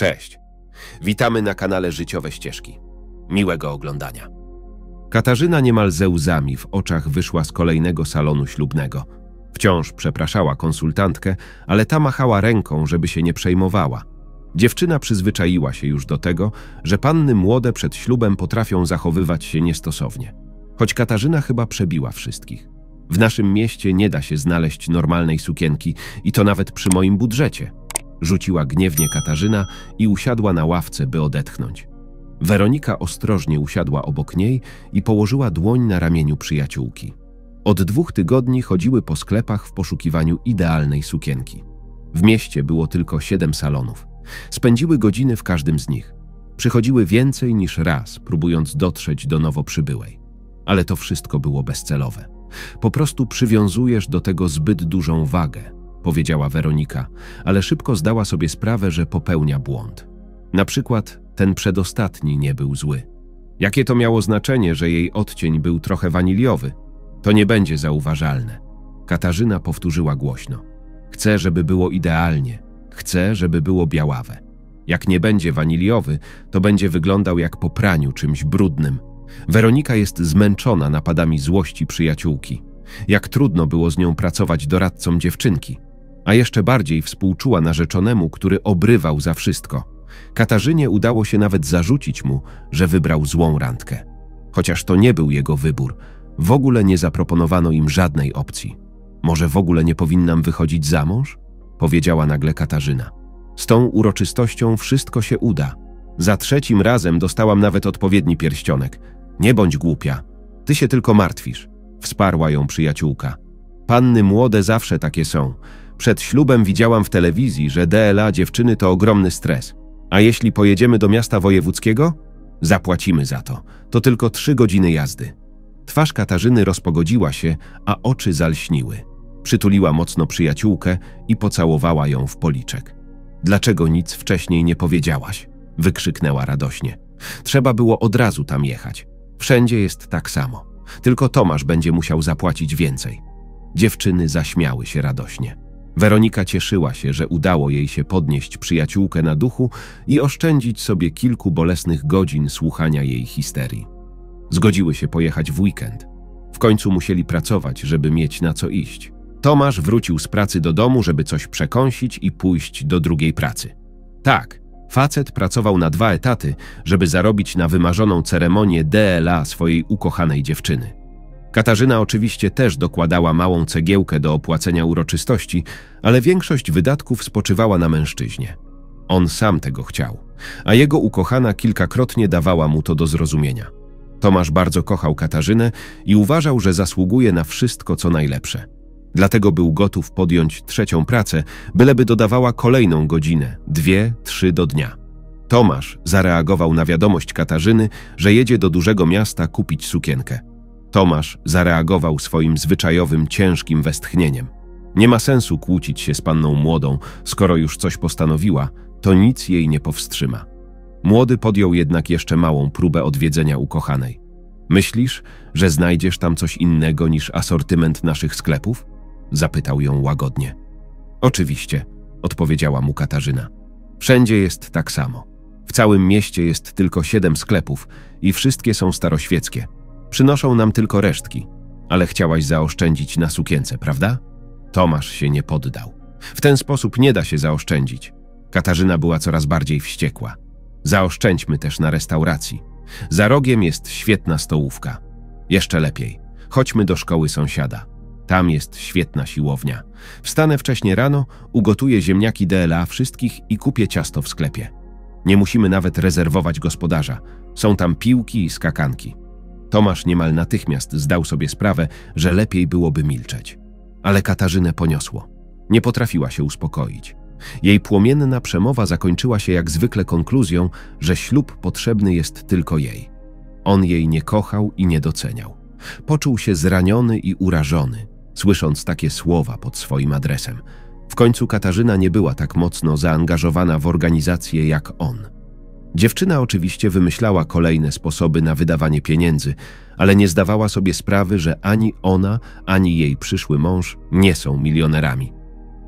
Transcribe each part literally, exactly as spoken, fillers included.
Cześć. Witamy na kanale Życiowe Ścieżki. Miłego oglądania. Katarzyna niemal ze łzami w oczach wyszła z kolejnego salonu ślubnego. Wciąż przepraszała konsultantkę, ale ta machała ręką, żeby się nie przejmowała. Dziewczyna przyzwyczaiła się już do tego, że panny młode przed ślubem potrafią zachowywać się niestosownie. Choć Katarzyna chyba przebiła wszystkich. W naszym mieście nie da się znaleźć normalnej sukienki i to nawet przy moim budżecie. Rzuciła gniewnie Katarzyna i usiadła na ławce, by odetchnąć. Weronika ostrożnie usiadła obok niej i położyła dłoń na ramieniu przyjaciółki. Od dwóch tygodni chodziły po sklepach w poszukiwaniu idealnej sukienki. W mieście było tylko siedem salonów. Spędziły godziny w każdym z nich. Przychodziły więcej niż raz, próbując dotrzeć do nowo przybyłej. Ale to wszystko było bezcelowe. Po prostu przywiązujesz do tego zbyt dużą wagę, powiedziała Weronika, ale szybko zdała sobie sprawę, że popełnia błąd. Na przykład ten przedostatni nie był zły. Jakie to miało znaczenie, że jej odcień był trochę waniliowy? To nie będzie zauważalne. Katarzyna powtórzyła głośno. Chcę, żeby było idealnie. Chcę, żeby było białawe. Jak nie będzie waniliowy, to będzie wyglądał jak po praniu czymś brudnym. Weronika jest zmęczona napadami złości przyjaciółki. Jak trudno było z nią pracować doradcą dziewczynki. A jeszcze bardziej współczuła narzeczonemu, który obrywał za wszystko. Katarzynie udało się nawet zarzucić mu, że wybrał złą randkę. Chociaż to nie był jego wybór, w ogóle nie zaproponowano im żadnej opcji. Może w ogóle nie powinnam wychodzić za mąż? Powiedziała nagle Katarzyna. Z tą uroczystością wszystko się uda. Za trzecim razem dostałam nawet odpowiedni pierścionek. Nie bądź głupia. Ty się tylko martwisz. Wsparła ją przyjaciółka. Panny młode zawsze takie są. Przed ślubem widziałam w telewizji, że D L A dziewczyny to ogromny stres. A jeśli pojedziemy do miasta wojewódzkiego? Zapłacimy za to. To tylko trzy godziny jazdy. Twarz Katarzyny rozpogodziła się, a oczy zalśniły. Przytuliła mocno przyjaciółkę i pocałowała ją w policzek. Dlaczego nic wcześniej nie powiedziałaś? Wykrzyknęła radośnie. Trzeba było od razu tam jechać. Wszędzie jest tak samo. Tylko Tomasz będzie musiał zapłacić więcej. Dziewczyny zaśmiały się radośnie. Weronika cieszyła się, że udało jej się podnieść przyjaciółkę na duchu i oszczędzić sobie kilku bolesnych godzin słuchania jej histerii. Zgodziły się pojechać w weekend. W końcu musieli pracować, żeby mieć na co iść. Tomasz wrócił z pracy do domu, żeby coś przekąsić i pójść do drugiej pracy. Tak, facet pracował na dwa etaty, żeby zarobić na wymarzoną ceremonię D L A swojej ukochanej dziewczyny. Katarzyna oczywiście też dokładała małą cegiełkę do opłacenia uroczystości, ale większość wydatków spoczywała na mężczyźnie. On sam tego chciał, a jego ukochana kilkakrotnie dawała mu to do zrozumienia. Tomasz bardzo kochał Katarzynę i uważał, że zasługuje na wszystko, co najlepsze. Dlatego był gotów podjąć trzecią pracę, byleby dodawała kolejną godzinę, dwie, trzy do dnia. Tomasz zareagował na wiadomość Katarzyny, że jedzie do dużego miasta kupić sukienkę. Tomasz zareagował swoim zwyczajowym, ciężkim westchnieniem. Nie ma sensu kłócić się z panną młodą, skoro już coś postanowiła, to nic jej nie powstrzyma. Młody podjął jednak jeszcze małą próbę odwiedzenia ukochanej. Myślisz, że znajdziesz tam coś innego niż asortyment naszych sklepów? Zapytał ją łagodnie. Oczywiście, odpowiedziała mu Katarzyna. Wszędzie jest tak samo. W całym mieście jest tylko siedem sklepów i wszystkie są staroświeckie. Przynoszą nam tylko resztki, ale chciałaś zaoszczędzić na sukience, prawda? Tomasz się nie poddał. W ten sposób nie da się zaoszczędzić. Katarzyna była coraz bardziej wściekła. Zaoszczędźmy też na restauracji. Za rogiem jest świetna stołówka. Jeszcze lepiej. Chodźmy do szkoły sąsiada. Tam jest świetna siłownia. Wstanę wcześnie rano, ugotuję ziemniaki D L A wszystkich i kupię ciasto w sklepie. Nie musimy nawet rezerwować gospodarza. Są tam piłki i skakanki. Tomasz niemal natychmiast zdał sobie sprawę, że lepiej byłoby milczeć. Ale Katarzynę poniosło. Nie potrafiła się uspokoić. Jej płomienna przemowa zakończyła się jak zwykle konkluzją, że ślub potrzebny jest tylko jej. On jej nie kochał i nie doceniał. Poczuł się zraniony i urażony, słysząc takie słowa pod swoim adresem. W końcu Katarzyna nie była tak mocno zaangażowana w organizację jak on. Dziewczyna oczywiście wymyślała kolejne sposoby na wydawanie pieniędzy, ale nie zdawała sobie sprawy, że ani ona, ani jej przyszły mąż nie są milionerami.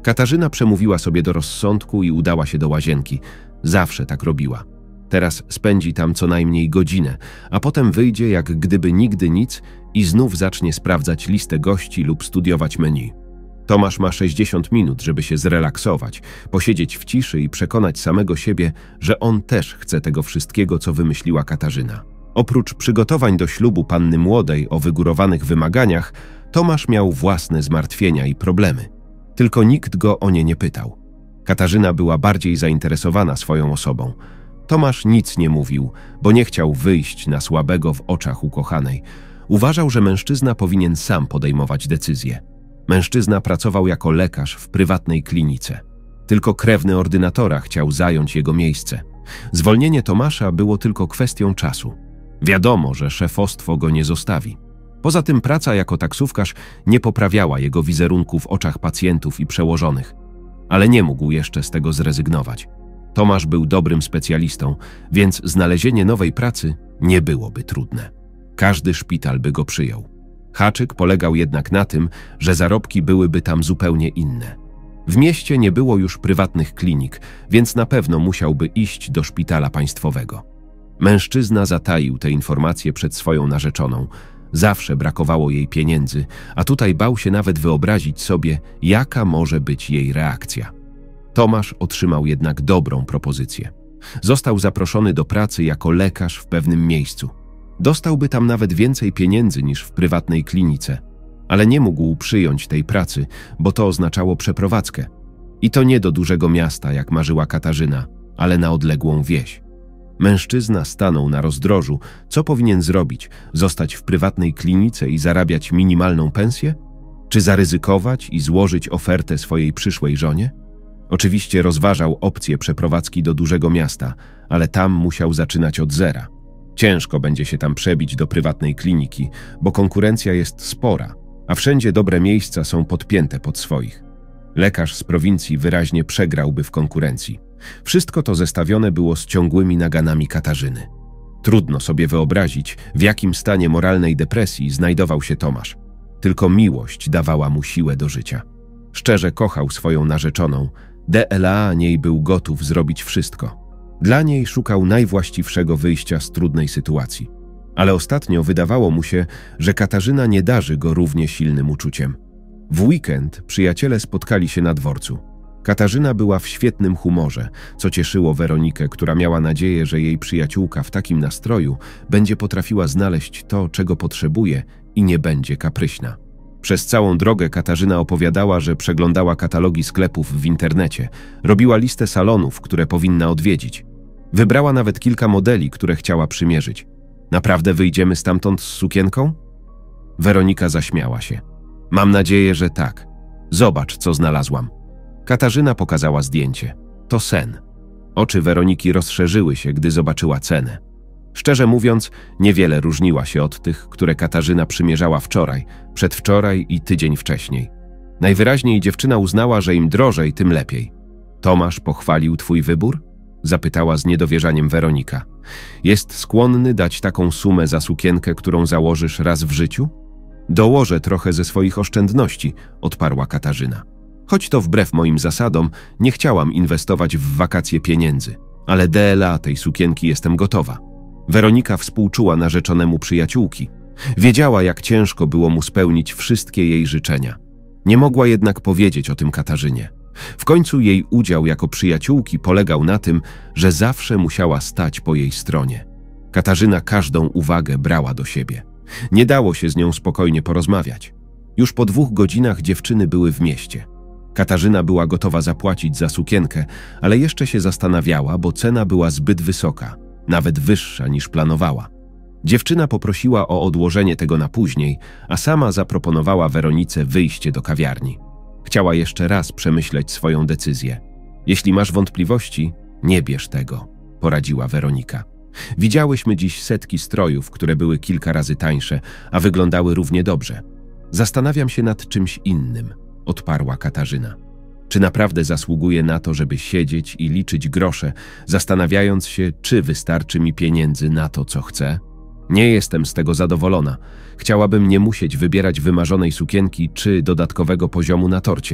Katarzyna przemówiła sobie do rozsądku i udała się do łazienki. Zawsze tak robiła. Teraz spędzi tam co najmniej godzinę, a potem wyjdzie jak gdyby nigdy nic i znów zacznie sprawdzać listę gości lub studiować menu. Tomasz ma sześćdziesiąt minut, żeby się zrelaksować, posiedzieć w ciszy i przekonać samego siebie, że on też chce tego wszystkiego, co wymyśliła Katarzyna. Oprócz przygotowań do ślubu panny młodej o wygórowanych wymaganiach, Tomasz miał własne zmartwienia i problemy. Tylko nikt go o nie nie pytał. Katarzyna była bardziej zainteresowana swoją osobą. Tomasz nic nie mówił, bo nie chciał wyjść na słabego w oczach ukochanej. Uważał, że mężczyzna powinien sam podejmować decyzje. Mężczyzna pracował jako lekarz w prywatnej klinice. Tylko krewny ordynatora chciał zająć jego miejsce. Zwolnienie Tomasza było tylko kwestią czasu. Wiadomo, że szefostwo go nie zostawi. Poza tym praca jako taksówkarz nie poprawiała jego wizerunku w oczach pacjentów i przełożonych. Ale nie mógł jeszcze z tego zrezygnować. Tomasz był dobrym specjalistą, więc znalezienie nowej pracy nie byłoby trudne. Każdy szpital by go przyjął. Haczyk polegał jednak na tym, że zarobki byłyby tam zupełnie inne. W mieście nie było już prywatnych klinik, więc na pewno musiałby iść do szpitala państwowego. Mężczyzna zataił te informacje przed swoją narzeczoną. Zawsze brakowało jej pieniędzy, a tutaj bał się nawet wyobrazić sobie, jaka może być jej reakcja. Tomasz otrzymał jednak dobrą propozycję. Został zaproszony do pracy jako lekarz w pewnym miejscu. Dostałby tam nawet więcej pieniędzy niż w prywatnej klinice, ale nie mógł przyjąć tej pracy, bo to oznaczało przeprowadzkę. I to nie do dużego miasta, jak marzyła Katarzyna, ale na odległą wieś. Mężczyzna stanął na rozdrożu. Co powinien zrobić? Zostać w prywatnej klinice i zarabiać minimalną pensję? Czy zaryzykować i złożyć ofertę swojej przyszłej żonie? Oczywiście rozważał opcję przeprowadzki do dużego miasta, ale tam musiał zaczynać od zera. Ciężko będzie się tam przebić do prywatnej kliniki, bo konkurencja jest spora, a wszędzie dobre miejsca są podpięte pod swoich. Lekarz z prowincji wyraźnie przegrałby w konkurencji. Wszystko to zestawione było z ciągłymi naganami Katarzyny. Trudno sobie wyobrazić, w jakim stanie moralnej depresji znajdował się Tomasz. Tylko miłość dawała mu siłę do życia. Szczerze kochał swoją narzeczoną, dla niej był gotów zrobić wszystko. Dla niej szukał najwłaściwszego wyjścia z trudnej sytuacji. Ale ostatnio wydawało mu się, że Katarzyna nie darzy go równie silnym uczuciem. W weekend przyjaciele spotkali się na dworcu. Katarzyna była w świetnym humorze, co cieszyło Weronikę, która miała nadzieję, że jej przyjaciółka w takim nastroju będzie potrafiła znaleźć to, czego potrzebuje i nie będzie kapryśna. Przez całą drogę Katarzyna opowiadała, że przeglądała katalogi sklepów w internecie, robiła listę salonów, które powinna odwiedzić. Wybrała nawet kilka modeli, które chciała przymierzyć. Naprawdę wyjdziemy stamtąd z sukienką? Weronika zaśmiała się. Mam nadzieję, że tak. Zobacz, co znalazłam. Katarzyna pokazała zdjęcie. To sen. Oczy Weroniki rozszerzyły się, gdy zobaczyła cenę. Szczerze mówiąc, niewiele różniła się od tych, które Katarzyna przymierzała wczoraj, przedwczoraj i tydzień wcześniej. Najwyraźniej dziewczyna uznała, że im drożej, tym lepiej. Tomasz pochwalił twój wybór? Zapytała z niedowierzaniem Weronika. Jest skłonny dać taką sumę za sukienkę, którą założysz raz w życiu? Dołożę trochę ze swoich oszczędności, odparła Katarzyna. Choć to wbrew moim zasadom, nie chciałam inwestować w wakacje pieniędzy, ale dla tej sukienki jestem gotowa. Weronika współczuła narzeczonemu przyjaciółki. Wiedziała, jak ciężko było mu spełnić wszystkie jej życzenia. Nie mogła jednak powiedzieć o tym Katarzynie. W końcu jej udział jako przyjaciółki polegał na tym, że zawsze musiała stać po jej stronie. Katarzyna każdą uwagę brała do siebie. Nie dało się z nią spokojnie porozmawiać. Już po dwóch godzinach dziewczyny były w mieście. Katarzyna była gotowa zapłacić za sukienkę, ale jeszcze się zastanawiała, bo cena była zbyt wysoka, nawet wyższa niż planowała. Dziewczyna poprosiła o odłożenie tego na później, a sama zaproponowała Weronice wyjście do kawiarni. Chciała jeszcze raz przemyśleć swoją decyzję. Jeśli masz wątpliwości, nie bierz tego, poradziła Weronika. Widziałyśmy dziś setki strojów, które były kilka razy tańsze, a wyglądały równie dobrze. Zastanawiam się nad czymś innym, odparła Katarzyna. Czy naprawdę zasługuje na to, żeby siedzieć i liczyć grosze, zastanawiając się, czy wystarczy mi pieniędzy na to, co chcę? Nie jestem z tego zadowolona. Chciałabym nie musieć wybierać wymarzonej sukienki czy dodatkowego poziomu na torcie.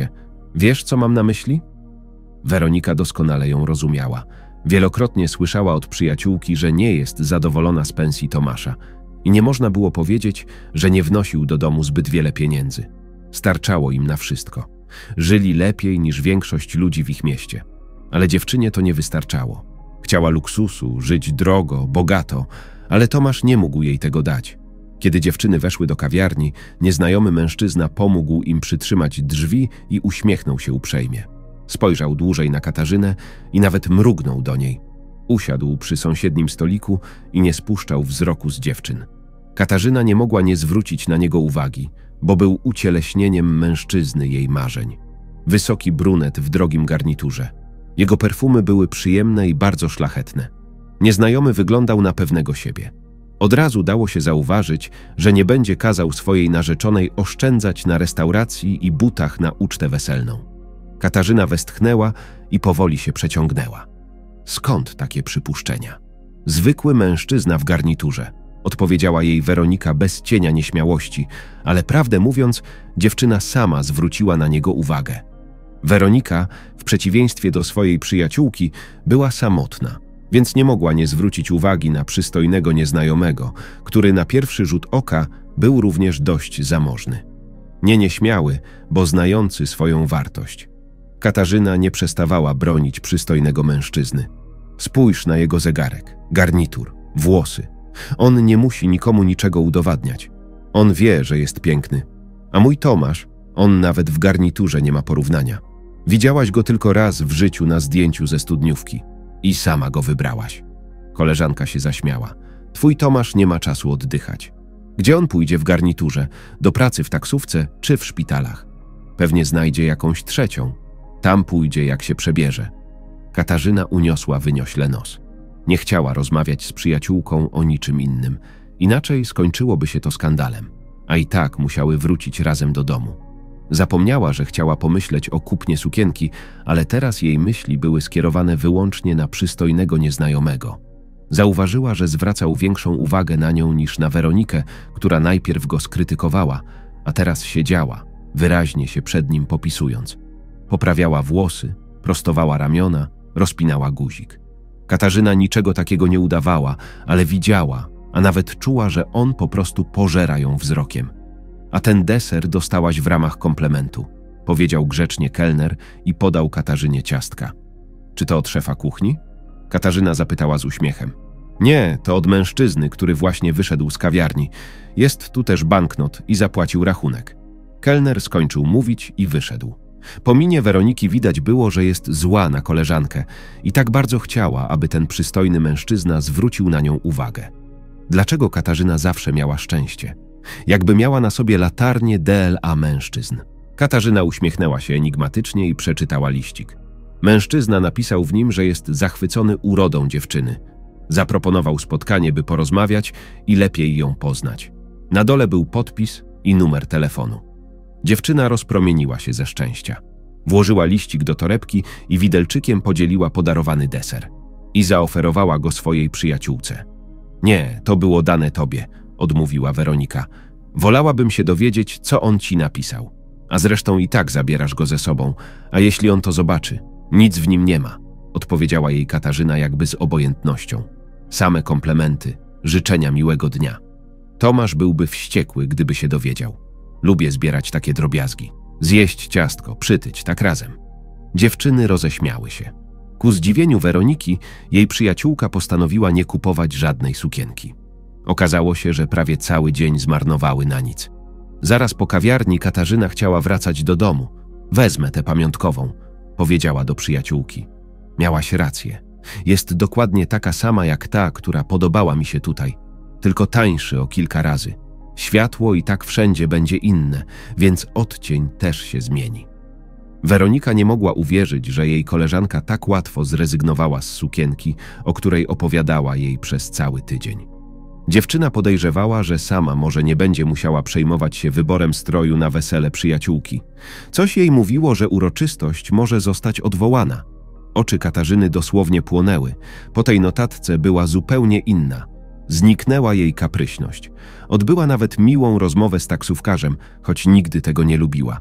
Wiesz, co mam na myśli? Weronika doskonale ją rozumiała. Wielokrotnie słyszała od przyjaciółki, że nie jest zadowolona z pensji Tomasza i nie można było powiedzieć, że nie wnosił do domu zbyt wiele pieniędzy. Starczało im na wszystko. Żyli lepiej niż większość ludzi w ich mieście. Ale dziewczynie to nie wystarczało. Chciała luksusu, żyć drogo, bogato, ale Tomasz nie mógł jej tego dać. Kiedy dziewczyny weszły do kawiarni, nieznajomy mężczyzna pomógł im przytrzymać drzwi i uśmiechnął się uprzejmie. Spojrzał dłużej na Katarzynę i nawet mrugnął do niej. Usiadł przy sąsiednim stoliku i nie spuszczał wzroku z dziewczyn. Katarzyna nie mogła nie zwrócić na niego uwagi, bo był ucieleśnieniem mężczyzny jej marzeń. Wysoki brunet w drogim garniturze. Jego perfumy były przyjemne i bardzo szlachetne. Nieznajomy wyglądał na pewnego siebie. Od razu dało się zauważyć, że nie będzie kazał swojej narzeczonej oszczędzać na restauracji i butach na ucztę weselną. Katarzyna westchnęła i powoli się przeciągnęła. Skąd takie przypuszczenia? Zwykły mężczyzna w garniturze, odpowiedziała jej Weronika bez cienia nieśmiałości, ale prawdę mówiąc, dziewczyna sama zwróciła na niego uwagę. Weronika, w przeciwieństwie do swojej przyjaciółki, była samotna, więc nie mogła nie zwrócić uwagi na przystojnego nieznajomego, który na pierwszy rzut oka był również dość zamożny. Nie nieśmiały, bo znający swoją wartość. Katarzyna nie przestawała bronić przystojnego mężczyzny. Spójrz na jego zegarek, garnitur, włosy. On nie musi nikomu niczego udowadniać. On wie, że jest piękny. A mój Tomasz, on nawet w garniturze nie ma porównania. Widziałaś go tylko raz w życiu na zdjęciu ze studniówki. I sama go wybrałaś. Koleżanka się zaśmiała. Twój Tomasz nie ma czasu oddychać. Gdzie on pójdzie w garniturze? Do pracy w taksówce czy w szpitalach? Pewnie znajdzie jakąś trzecią. Tam pójdzie, jak się przebierze. Katarzyna uniosła wyniośle nos. Nie chciała rozmawiać z przyjaciółką o niczym innym. Inaczej skończyłoby się to skandalem. A i tak musiały wrócić razem do domu. Zapomniała, że chciała pomyśleć o kupnie sukienki, ale teraz jej myśli były skierowane wyłącznie na przystojnego nieznajomego. Zauważyła, że zwracał większą uwagę na nią niż na Weronikę, która najpierw go skrytykowała, a teraz siedziała, wyraźnie się przed nim popisując. Poprawiała włosy, prostowała ramiona, rozpinała guzik. Katarzyna niczego takiego nie udawała, ale widziała, a nawet czuła, że on po prostu pożera ją wzrokiem. A ten deser dostałaś w ramach komplementu, powiedział grzecznie kelner i podał Katarzynie ciastka. Czy to od szefa kuchni? Katarzyna zapytała z uśmiechem. Nie, to od mężczyzny, który właśnie wyszedł z kawiarni. Jest tu też banknot i zapłacił rachunek. Kelner skończył mówić i wyszedł. Po minie Weroniki widać było, że jest zła na koleżankę i tak bardzo chciała, aby ten przystojny mężczyzna zwrócił na nią uwagę. Dlaczego Katarzyna zawsze miała szczęście? Jakby miała na sobie latarnię D L A mężczyzn. Katarzyna uśmiechnęła się enigmatycznie i przeczytała liścik. Mężczyzna napisał w nim, że jest zachwycony urodą dziewczyny. Zaproponował spotkanie, by porozmawiać i lepiej ją poznać. Na dole był podpis i numer telefonu. Dziewczyna rozpromieniła się ze szczęścia. Włożyła liścik do torebki i widelczykiem podzieliła podarowany deser. I zaoferowała go swojej przyjaciółce. Nie, to było dane tobie, odmówiła Weronika. Wolałabym się dowiedzieć, co on ci napisał. A zresztą i tak zabierasz go ze sobą, a jeśli on to zobaczy, nic w nim nie ma, odpowiedziała jej Katarzyna jakby z obojętnością. Same komplementy, życzenia miłego dnia. Tomasz byłby wściekły, gdyby się dowiedział. Lubię zbierać takie drobiazgi. Zjeść ciastko, przytyć, tak razem. Dziewczyny roześmiały się. Ku zdziwieniu Weroniki, jej przyjaciółka postanowiła nie kupować żadnej sukienki. Okazało się, że prawie cały dzień zmarnowały na nic. Zaraz po kawiarni Katarzyna chciała wracać do domu. Wezmę tę pamiątkową, powiedziała do przyjaciółki. Miałaś rację. Jest dokładnie taka sama jak ta, która podobała mi się tutaj, tylko tańszy o kilka razy. Światło i tak wszędzie będzie inne, więc odcień też się zmieni. Weronika nie mogła uwierzyć, że jej koleżanka tak łatwo zrezygnowała z sukienki, o której opowiadała jej przez cały tydzień. Dziewczyna podejrzewała, że sama może nie będzie musiała przejmować się wyborem stroju na wesele przyjaciółki. Coś jej mówiło, że uroczystość może zostać odwołana. Oczy Katarzyny dosłownie płonęły. Po tej notatce była zupełnie inna. Zniknęła jej kapryśność. Odbyła nawet miłą rozmowę z taksówkarzem, choć nigdy tego nie lubiła.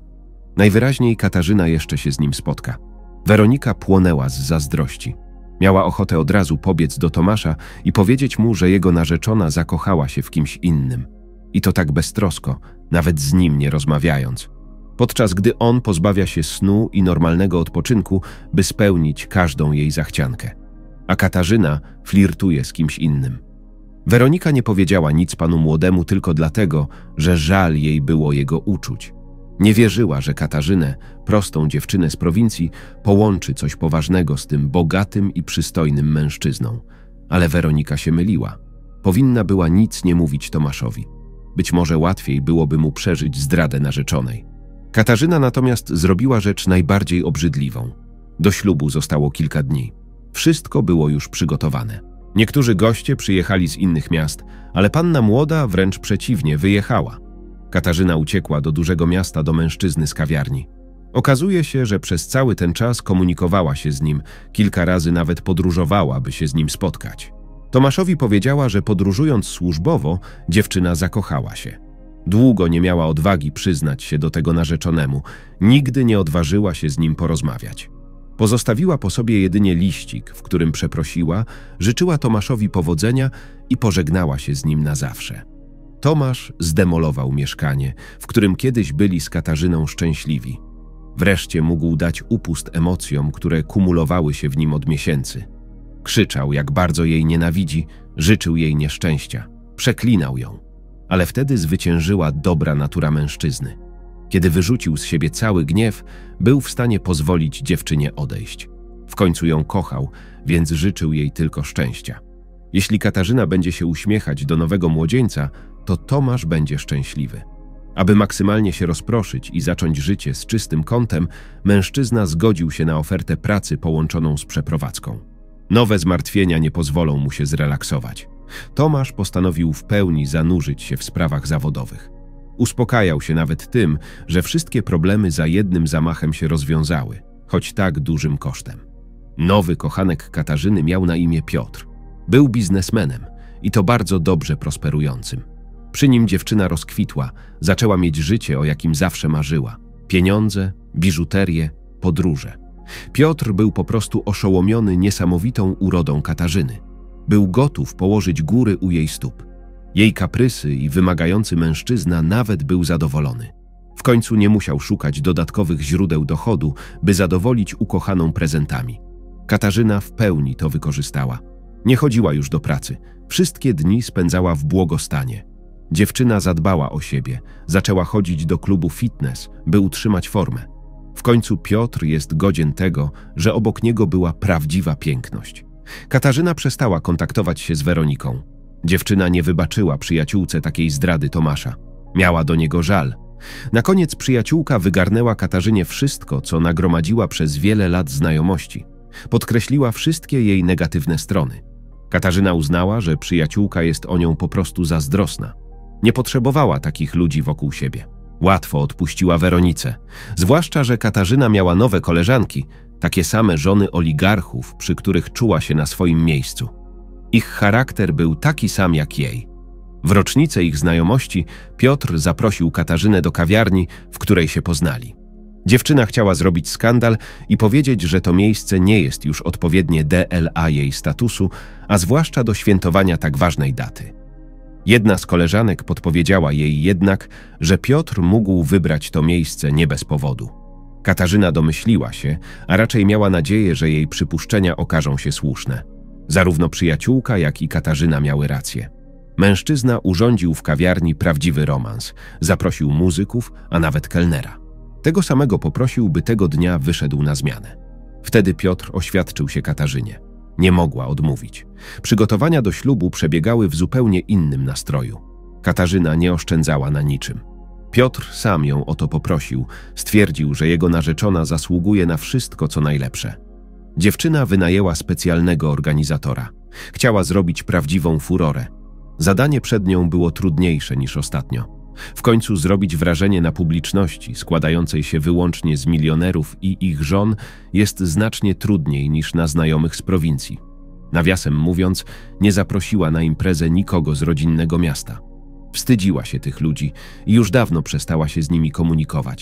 Najwyraźniej Katarzyna jeszcze się z nim spotka. Weronika płonęła z zazdrości. Miała ochotę od razu pobiec do Tomasza i powiedzieć mu, że jego narzeczona zakochała się w kimś innym. I to tak beztrosko, nawet z nim nie rozmawiając. Podczas gdy on pozbawia się snu i normalnego odpoczynku, by spełnić każdą jej zachciankę. A Katarzyna flirtuje z kimś innym. Weronika nie powiedziała nic panu młodemu tylko dlatego, że żal jej było jego uczuć. Nie wierzyła, że Katarzynę, prostą dziewczynę z prowincji, połączy coś poważnego z tym bogatym i przystojnym mężczyzną. Ale Weronika się myliła. Powinna była nic nie mówić Tomaszowi. Być może łatwiej byłoby mu przeżyć zdradę narzeczonej. Katarzyna natomiast zrobiła rzecz najbardziej obrzydliwą. Do ślubu zostało kilka dni. Wszystko było już przygotowane. Niektórzy goście przyjechali z innych miast, ale panna młoda wręcz przeciwnie wyjechała. Katarzyna uciekła do dużego miasta do mężczyzny z kawiarni. Okazuje się, że przez cały ten czas komunikowała się z nim, kilka razy nawet podróżowała, by się z nim spotkać. Tomaszowi powiedziała, że podróżując służbowo, dziewczyna zakochała się. Długo nie miała odwagi przyznać się do tego narzeczonemu, nigdy nie odważyła się z nim porozmawiać. Pozostawiła po sobie jedynie liścik, w którym przeprosiła, życzyła Tomaszowi powodzenia i pożegnała się z nim na zawsze. Tomasz zdemolował mieszkanie, w którym kiedyś byli z Katarzyną szczęśliwi. Wreszcie mógł dać upust emocjom, które kumulowały się w nim od miesięcy. Krzyczał, jak bardzo jej nienawidzi, życzył jej nieszczęścia, przeklinał ją. Ale wtedy zwyciężyła dobra natura mężczyzny. Kiedy wyrzucił z siebie cały gniew, był w stanie pozwolić dziewczynie odejść. W końcu ją kochał, więc życzył jej tylko szczęścia. Jeśli Katarzyna będzie się uśmiechać do nowego młodzieńca, to Tomasz będzie szczęśliwy. Aby maksymalnie się rozproszyć i zacząć życie z czystym kątem, mężczyzna zgodził się na ofertę pracy połączoną z przeprowadzką. Nowe zmartwienia nie pozwolą mu się zrelaksować. Tomasz postanowił w pełni zanurzyć się w sprawach zawodowych. Uspokajał się nawet tym, że wszystkie problemy za jednym zamachem się rozwiązały, choć tak dużym kosztem. Nowy kochanek Katarzyny miał na imię Piotr. Był biznesmenem i to bardzo dobrze prosperującym. Przy nim dziewczyna rozkwitła, zaczęła mieć życie, o jakim zawsze marzyła. Pieniądze, biżuterię, podróże. Piotr był po prostu oszołomiony niesamowitą urodą Katarzyny. Był gotów położyć góry u jej stóp. Jej kaprysy i wymagający mężczyzna nawet był zadowolony. W końcu nie musiał szukać dodatkowych źródeł dochodu, by zadowolić ukochaną prezentami. Katarzyna w pełni to wykorzystała. Nie chodziła już do pracy. Wszystkie dni spędzała w błogostanie. Dziewczyna zadbała o siebie, zaczęła chodzić do klubu fitness, by utrzymać formę. W końcu Piotr jest godzien tego, że obok niego była prawdziwa piękność. Katarzyna przestała kontaktować się z Weroniką. Dziewczyna nie wybaczyła przyjaciółce takiej zdrady Tomasza. Miała do niego żal. Na koniec przyjaciółka wygarnęła Katarzynie wszystko, co nagromadziła przez wiele lat znajomości. Podkreśliła wszystkie jej negatywne strony. Katarzyna uznała, że przyjaciółka jest o nią po prostu zazdrosna. Nie potrzebowała takich ludzi wokół siebie. Łatwo odpuściła Weronice. Zwłaszcza, że Katarzyna miała nowe koleżanki, takie same żony oligarchów, przy których czuła się na swoim miejscu. Ich charakter był taki sam jak jej. W rocznicę ich znajomości Piotr zaprosił Katarzynę do kawiarni, w której się poznali. Dziewczyna chciała zrobić skandal i powiedzieć, że to miejsce nie jest już odpowiednie D L A jej statusu, a zwłaszcza do świętowania tak ważnej daty. Jedna z koleżanek podpowiedziała jej jednak, że Piotr mógł wybrać to miejsce nie bez powodu. Katarzyna domyśliła się, a raczej miała nadzieję, że jej przypuszczenia okażą się słuszne. Zarówno przyjaciółka, jak i Katarzyna miały rację. Mężczyzna urządził w kawiarni prawdziwy romans, zaprosił muzyków, a nawet kelnera. Tego samego poprosił, by tego dnia wyszedł na zmianę. Wtedy Piotr oświadczył się Katarzynie. Nie mogła odmówić. Przygotowania do ślubu przebiegały w zupełnie innym nastroju. Katarzyna nie oszczędzała na niczym. Piotr sam ją o to poprosił, stwierdził, że jego narzeczona zasługuje na wszystko, co najlepsze. Dziewczyna wynajęła specjalnego organizatora. Chciała zrobić prawdziwą furorę. Zadanie przed nią było trudniejsze niż ostatnio. W końcu zrobić wrażenie na publiczności, składającej się wyłącznie z milionerów i ich żon, jest znacznie trudniej niż na znajomych z prowincji. Nawiasem mówiąc, nie zaprosiła na imprezę nikogo z rodzinnego miasta. Wstydziła się tych ludzi i już dawno przestała się z nimi komunikować.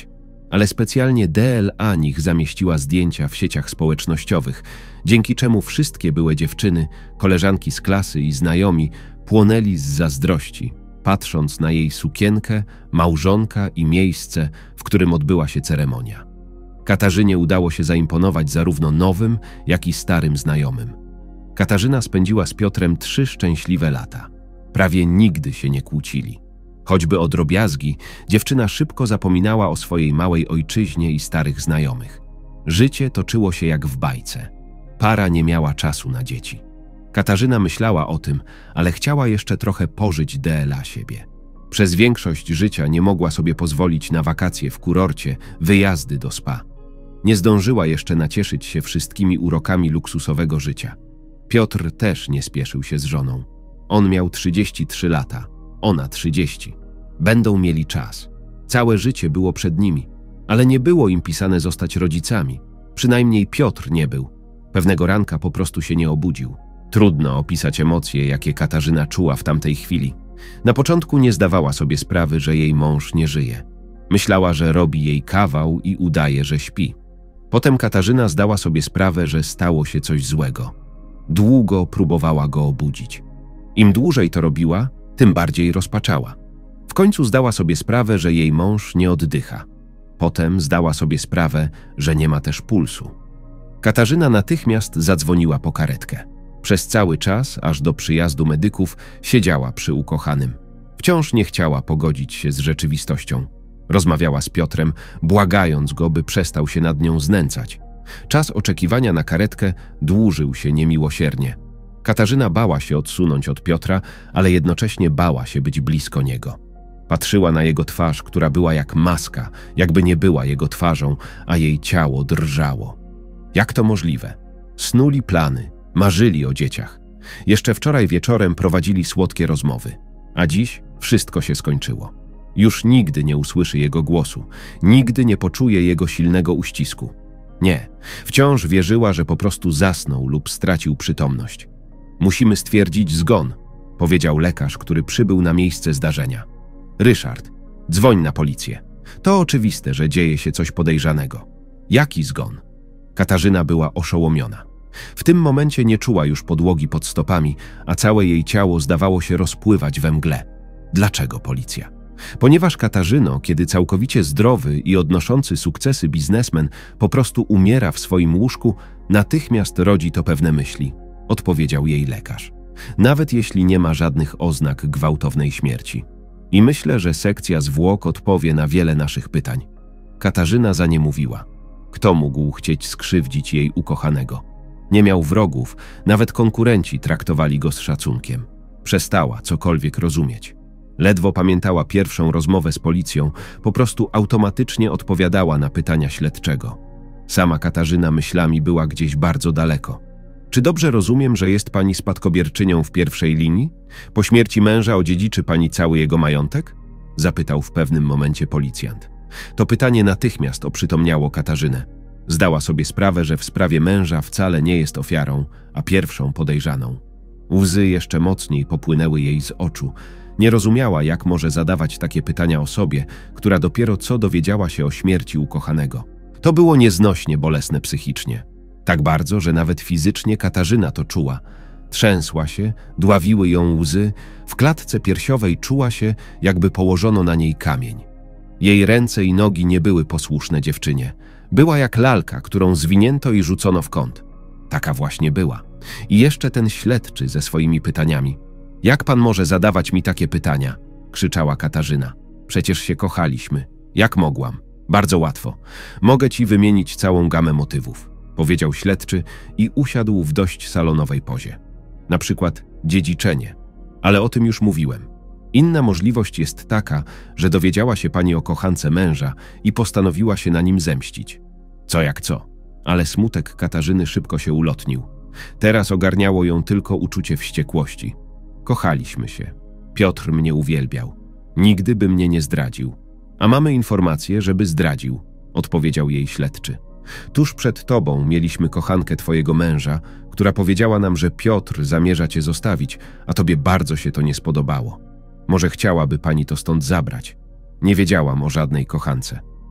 ale specjalnie D L A nich zamieściła zdjęcia w sieciach społecznościowych, dzięki czemu wszystkie były dziewczyny, koleżanki z klasy i znajomi płonęli z zazdrości, patrząc na jej sukienkę, małżonka i miejsce, w którym odbyła się ceremonia. Katarzynie udało się zaimponować zarówno nowym, jak i starym znajomym. Katarzyna spędziła z Piotrem trzy szczęśliwe lata. Prawie nigdy się nie kłócili. Choćby o drobiazgi, dziewczyna szybko zapominała o swojej małej ojczyźnie i starych znajomych. Życie toczyło się jak w bajce. Para nie miała czasu na dzieci. Katarzyna myślała o tym, ale chciała jeszcze trochę pożyć D L A siebie. Przez większość życia nie mogła sobie pozwolić na wakacje w kurorcie, wyjazdy do spa. Nie zdążyła jeszcze nacieszyć się wszystkimi urokami luksusowego życia. Piotr też nie spieszył się z żoną. On miał trzydzieści trzy lata, ona trzydzieści. Będą mieli czas. Całe życie było przed nimi, ale nie było im pisane zostać rodzicami. Przynajmniej Piotr nie był. Pewnego ranka po prostu się nie obudził. Trudno opisać emocje, jakie Katarzyna czuła w tamtej chwili. Na początku nie zdawała sobie sprawy, że jej mąż nie żyje. Myślała, że robi jej kawał i udaje, że śpi. Potem Katarzyna zdała sobie sprawę, że stało się coś złego. Długo próbowała go obudzić. Im dłużej to robiła, tym bardziej rozpaczała. W końcu zdała sobie sprawę, że jej mąż nie oddycha. Potem zdała sobie sprawę, że nie ma też pulsu. Katarzyna natychmiast zadzwoniła po karetkę. Przez cały czas, aż do przyjazdu medyków, siedziała przy ukochanym. Wciąż nie chciała pogodzić się z rzeczywistością. Rozmawiała z Piotrem, błagając go, by przestał się nad nią znęcać. Czas oczekiwania na karetkę dłużył się niemiłosiernie. Katarzyna bała się odsunąć od Piotra, ale jednocześnie bała się być blisko niego. Patrzyła na jego twarz, która była jak maska, jakby nie była jego twarzą, a jej ciało drżało. Jak to możliwe? Snuli plany, marzyli o dzieciach. Jeszcze wczoraj wieczorem prowadzili słodkie rozmowy, a dziś wszystko się skończyło. Już nigdy nie usłyszy jego głosu, nigdy nie poczuje jego silnego uścisku. Nie, wciąż wierzyła, że po prostu zasnął lub stracił przytomność. Musimy stwierdzić zgon, powiedział lekarz, który przybył na miejsce zdarzenia. Ryszard, dzwoń na policję. To oczywiste, że dzieje się coś podejrzanego. Jaki zgon? Katarzyna była oszołomiona. W tym momencie nie czuła już podłogi pod stopami, a całe jej ciało zdawało się rozpływać we mgle. Dlaczego policja? Ponieważ Katarzyno, kiedy całkowicie zdrowy i odnoszący sukcesy biznesmen po prostu umiera w swoim łóżku, natychmiast rodzi to pewne myśli, odpowiedział jej lekarz. Nawet jeśli nie ma żadnych oznak gwałtownej śmierci. I myślę, że sekcja zwłok odpowie na wiele naszych pytań. Katarzyna za nie mówiła. Kto mógł chcieć skrzywdzić jej ukochanego? Nie miał wrogów, nawet konkurenci traktowali go z szacunkiem. Przestała cokolwiek rozumieć. Ledwo pamiętała pierwszą rozmowę z policją, po prostu automatycznie odpowiadała na pytania śledczego. Sama Katarzyna myślami była gdzieś bardzo daleko. Czy dobrze rozumiem, że jest pani spadkobierczynią w pierwszej linii? Po śmierci męża odziedziczy pani cały jego majątek? Zapytał w pewnym momencie policjant. To pytanie natychmiast oprzytomniało Katarzynę. Zdała sobie sprawę, że w sprawie męża wcale nie jest ofiarą, a pierwszą podejrzaną. Łzy jeszcze mocniej popłynęły jej z oczu. Nie rozumiała, jak może zadawać takie pytania osobie, która dopiero co dowiedziała się o śmierci ukochanego. To było nieznośnie bolesne psychicznie. Tak bardzo, że nawet fizycznie Katarzyna to czuła. Trzęsła się, dławiły ją łzy, w klatce piersiowej czuła się, jakby położono na niej kamień. Jej ręce i nogi nie były posłuszne dziewczynie. Była jak lalka, którą zwinięto i rzucono w kąt. Taka właśnie była. I jeszcze ten śledczy ze swoimi pytaniami. Jak pan może zadawać mi takie pytania? Krzyczała Katarzyna. Przecież się kochaliśmy. Jak mogłam? Bardzo łatwo. Mogę ci wymienić całą gamę motywów, powiedział śledczy i usiadł w dość salonowej pozie. Na przykład dziedziczenie. Ale o tym już mówiłem. Inna możliwość jest taka, że dowiedziała się pani o kochance męża i postanowiła się na nim zemścić. Co jak co. Ale smutek Katarzyny szybko się ulotnił. Teraz ogarniało ją tylko uczucie wściekłości. Kochaliśmy się. Piotr mnie uwielbiał. Nigdy by mnie nie zdradził. A mamy informację, żeby zdradził, odpowiedział jej śledczy. Tuż przed tobą mieliśmy kochankę twojego męża, która powiedziała nam, że Piotr zamierza cię zostawić, a tobie bardzo się to nie spodobało. Może chciałaby pani to stąd zabrać. Nie wiedziałam o żadnej kochance.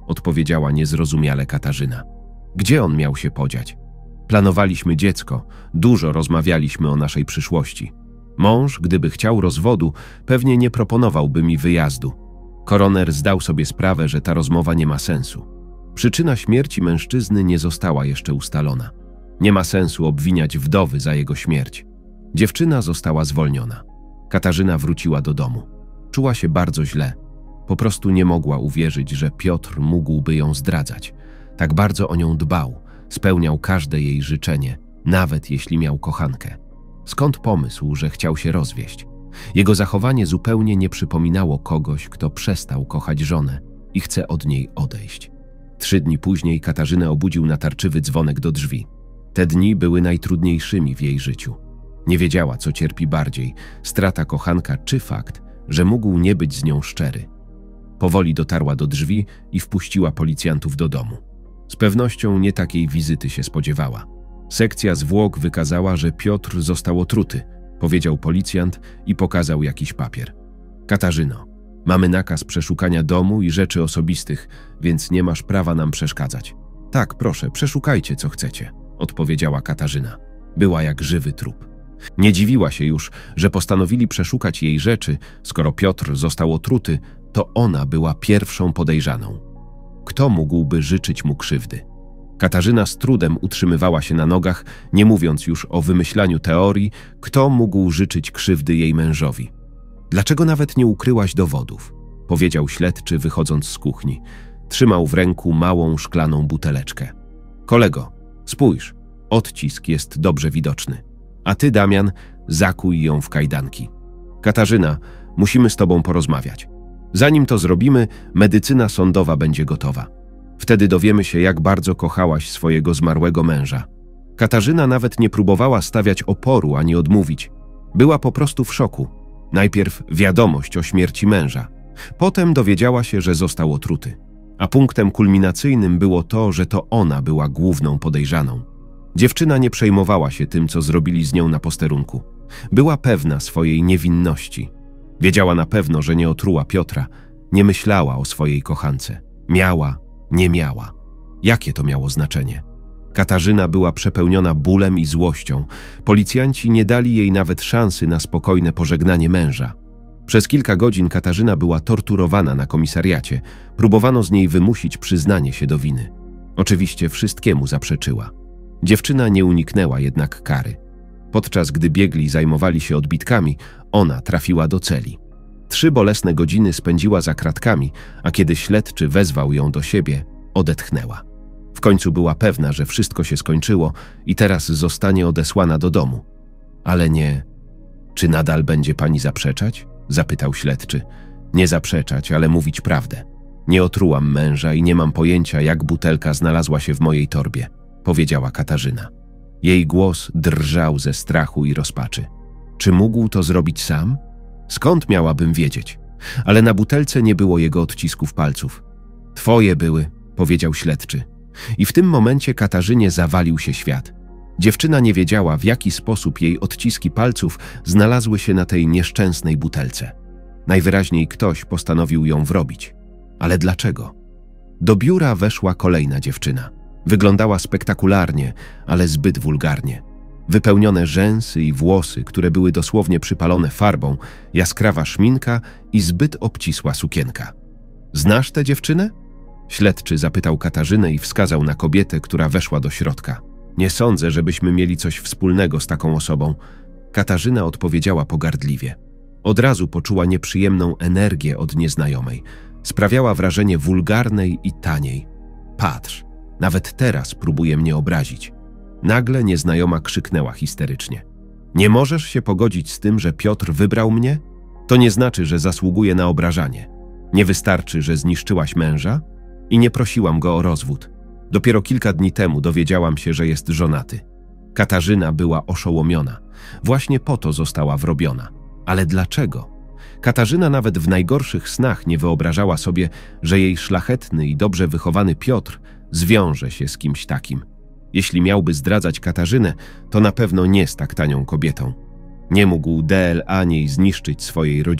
odpowiedziała niezrozumiale Katarzyna. Gdzie on miał się podziać? Planowaliśmy dziecko, dużo rozmawialiśmy o naszej przyszłości. Mąż, gdyby chciał rozwodu, pewnie nie proponowałby mi wyjazdu. Koroner zdał sobie sprawę, że ta rozmowa nie ma sensu. Przyczyna śmierci mężczyzny nie została jeszcze ustalona. Nie ma sensu obwiniać wdowy za jego śmierć. Dziewczyna została zwolniona. Katarzyna wróciła do domu. Czuła się bardzo źle. Po prostu nie mogła uwierzyć, że Piotr mógłby ją zdradzać. Tak bardzo o nią dbał, spełniał każde jej życzenie, nawet jeśli miał kochankę. Skąd pomysł, że chciał się rozwieść? Jego zachowanie zupełnie nie przypominało kogoś, kto przestał kochać żonę i chce od niej odejść. Trzy dni później Katarzynę obudził natarczywy dzwonek do drzwi. Te dni były najtrudniejszymi w jej życiu. Nie wiedziała, co cierpi bardziej, strata kochanka czy fakt, że mógł nie być z nią szczery. Powoli dotarła do drzwi i wpuściła policjantów do domu. Z pewnością nie takiej wizyty się spodziewała. Sekcja zwłok wykazała, że Piotr został otruty, powiedział policjant i pokazał jakiś papier. Katarzyno, mamy nakaz przeszukania domu i rzeczy osobistych, więc nie masz prawa nam przeszkadzać. Tak, proszę, przeszukajcie co chcecie, odpowiedziała Katarzyna. Była jak żywy trup. Nie dziwiła się już, że postanowili przeszukać jej rzeczy, skoro Piotr został otruty, to ona była pierwszą podejrzaną. Kto mógłby życzyć mu krzywdy? Katarzyna z trudem utrzymywała się na nogach, nie mówiąc już o wymyślaniu teorii, kto mógł życzyć krzywdy jej mężowi. Dlaczego nawet nie ukryłaś dowodów? Powiedział śledczy, wychodząc z kuchni. Trzymał w ręku małą szklaną buteleczkę. Kolego, spójrz, odcisk jest dobrze widoczny. A ty, Damian, zakuj ją w kajdanki. Katarzyna, musimy z tobą porozmawiać. Zanim to zrobimy, medycyna sądowa będzie gotowa. Wtedy dowiemy się, jak bardzo kochałaś swojego zmarłego męża. Katarzyna nawet nie próbowała stawiać oporu ani odmówić. Była po prostu w szoku. Najpierw wiadomość o śmierci męża. Potem dowiedziała się, że został otruty. A punktem kulminacyjnym było to, że to ona była główną podejrzaną. Dziewczyna nie przejmowała się tym, co zrobili z nią na posterunku. Była pewna swojej niewinności. Wiedziała na pewno, że nie otruła Piotra. Nie myślała o swojej kochance. Miała, nie miała. Jakie to miało znaczenie? Katarzyna była przepełniona bólem i złością. Policjanci nie dali jej nawet szansy na spokojne pożegnanie męża. Przez kilka godzin Katarzyna była torturowana na komisariacie. Próbowano z niej wymusić przyznanie się do winy. Oczywiście wszystkiemu zaprzeczyła. Dziewczyna nie uniknęła jednak kary. Podczas gdy biegli zajmowali się odbitkami, ona trafiła do celi. Trzy bolesne godziny spędziła za kratkami, a kiedy śledczy wezwał ją do siebie, odetchnęła. W końcu była pewna, że wszystko się skończyło i teraz zostanie odesłana do domu. Ale nie... Czy nadal będzie pani zaprzeczać? Zapytał śledczy. Nie zaprzeczać, ale mówić prawdę. Nie otrułam męża i nie mam pojęcia, jak butelka znalazła się w mojej torbie, powiedziała Katarzyna. Jej głos drżał ze strachu i rozpaczy. Czy mógł to zrobić sam? Skąd miałabym wiedzieć? Ale na butelce nie było jego odcisków palców. Twoje były, powiedział śledczy. I w tym momencie Katarzynie zawalił się świat. Dziewczyna nie wiedziała, w jaki sposób jej odciski palców znalazły się na tej nieszczęsnej butelce. Najwyraźniej ktoś postanowił ją wrobić. Ale dlaczego? Do biura weszła kolejna dziewczyna. Wyglądała spektakularnie, ale zbyt wulgarnie. Wypełnione rzęsy i włosy, które były dosłownie przypalone farbą, jaskrawa szminka i zbyt obcisła sukienka. Znasz tę dziewczynę? Śledczy zapytał Katarzynę i wskazał na kobietę, która weszła do środka. Nie sądzę, żebyśmy mieli coś wspólnego z taką osobą. Katarzyna odpowiedziała pogardliwie. Od razu poczuła nieprzyjemną energię od nieznajomej. Sprawiała wrażenie wulgarnej i taniej. Patrz, nawet teraz próbuje mnie obrazić. Nagle nieznajoma krzyknęła histerycznie. Nie możesz się pogodzić z tym, że Piotr wybrał mnie? To nie znaczy, że zasługuje na obrażanie. Nie wystarczy, że zniszczyłaś męża? I nie prosiłam go o rozwód. Dopiero kilka dni temu dowiedziałam się, że jest żonaty. Katarzyna była oszołomiona. Właśnie po to została wrobiona. Ale dlaczego? Katarzyna nawet w najgorszych snach nie wyobrażała sobie, że jej szlachetny i dobrze wychowany Piotr zwiąże się z kimś takim. Jeśli miałby zdradzać Katarzynę, to na pewno nie z tak tanią kobietą. Nie mógł D L A niej zniszczyć swojej rodziny.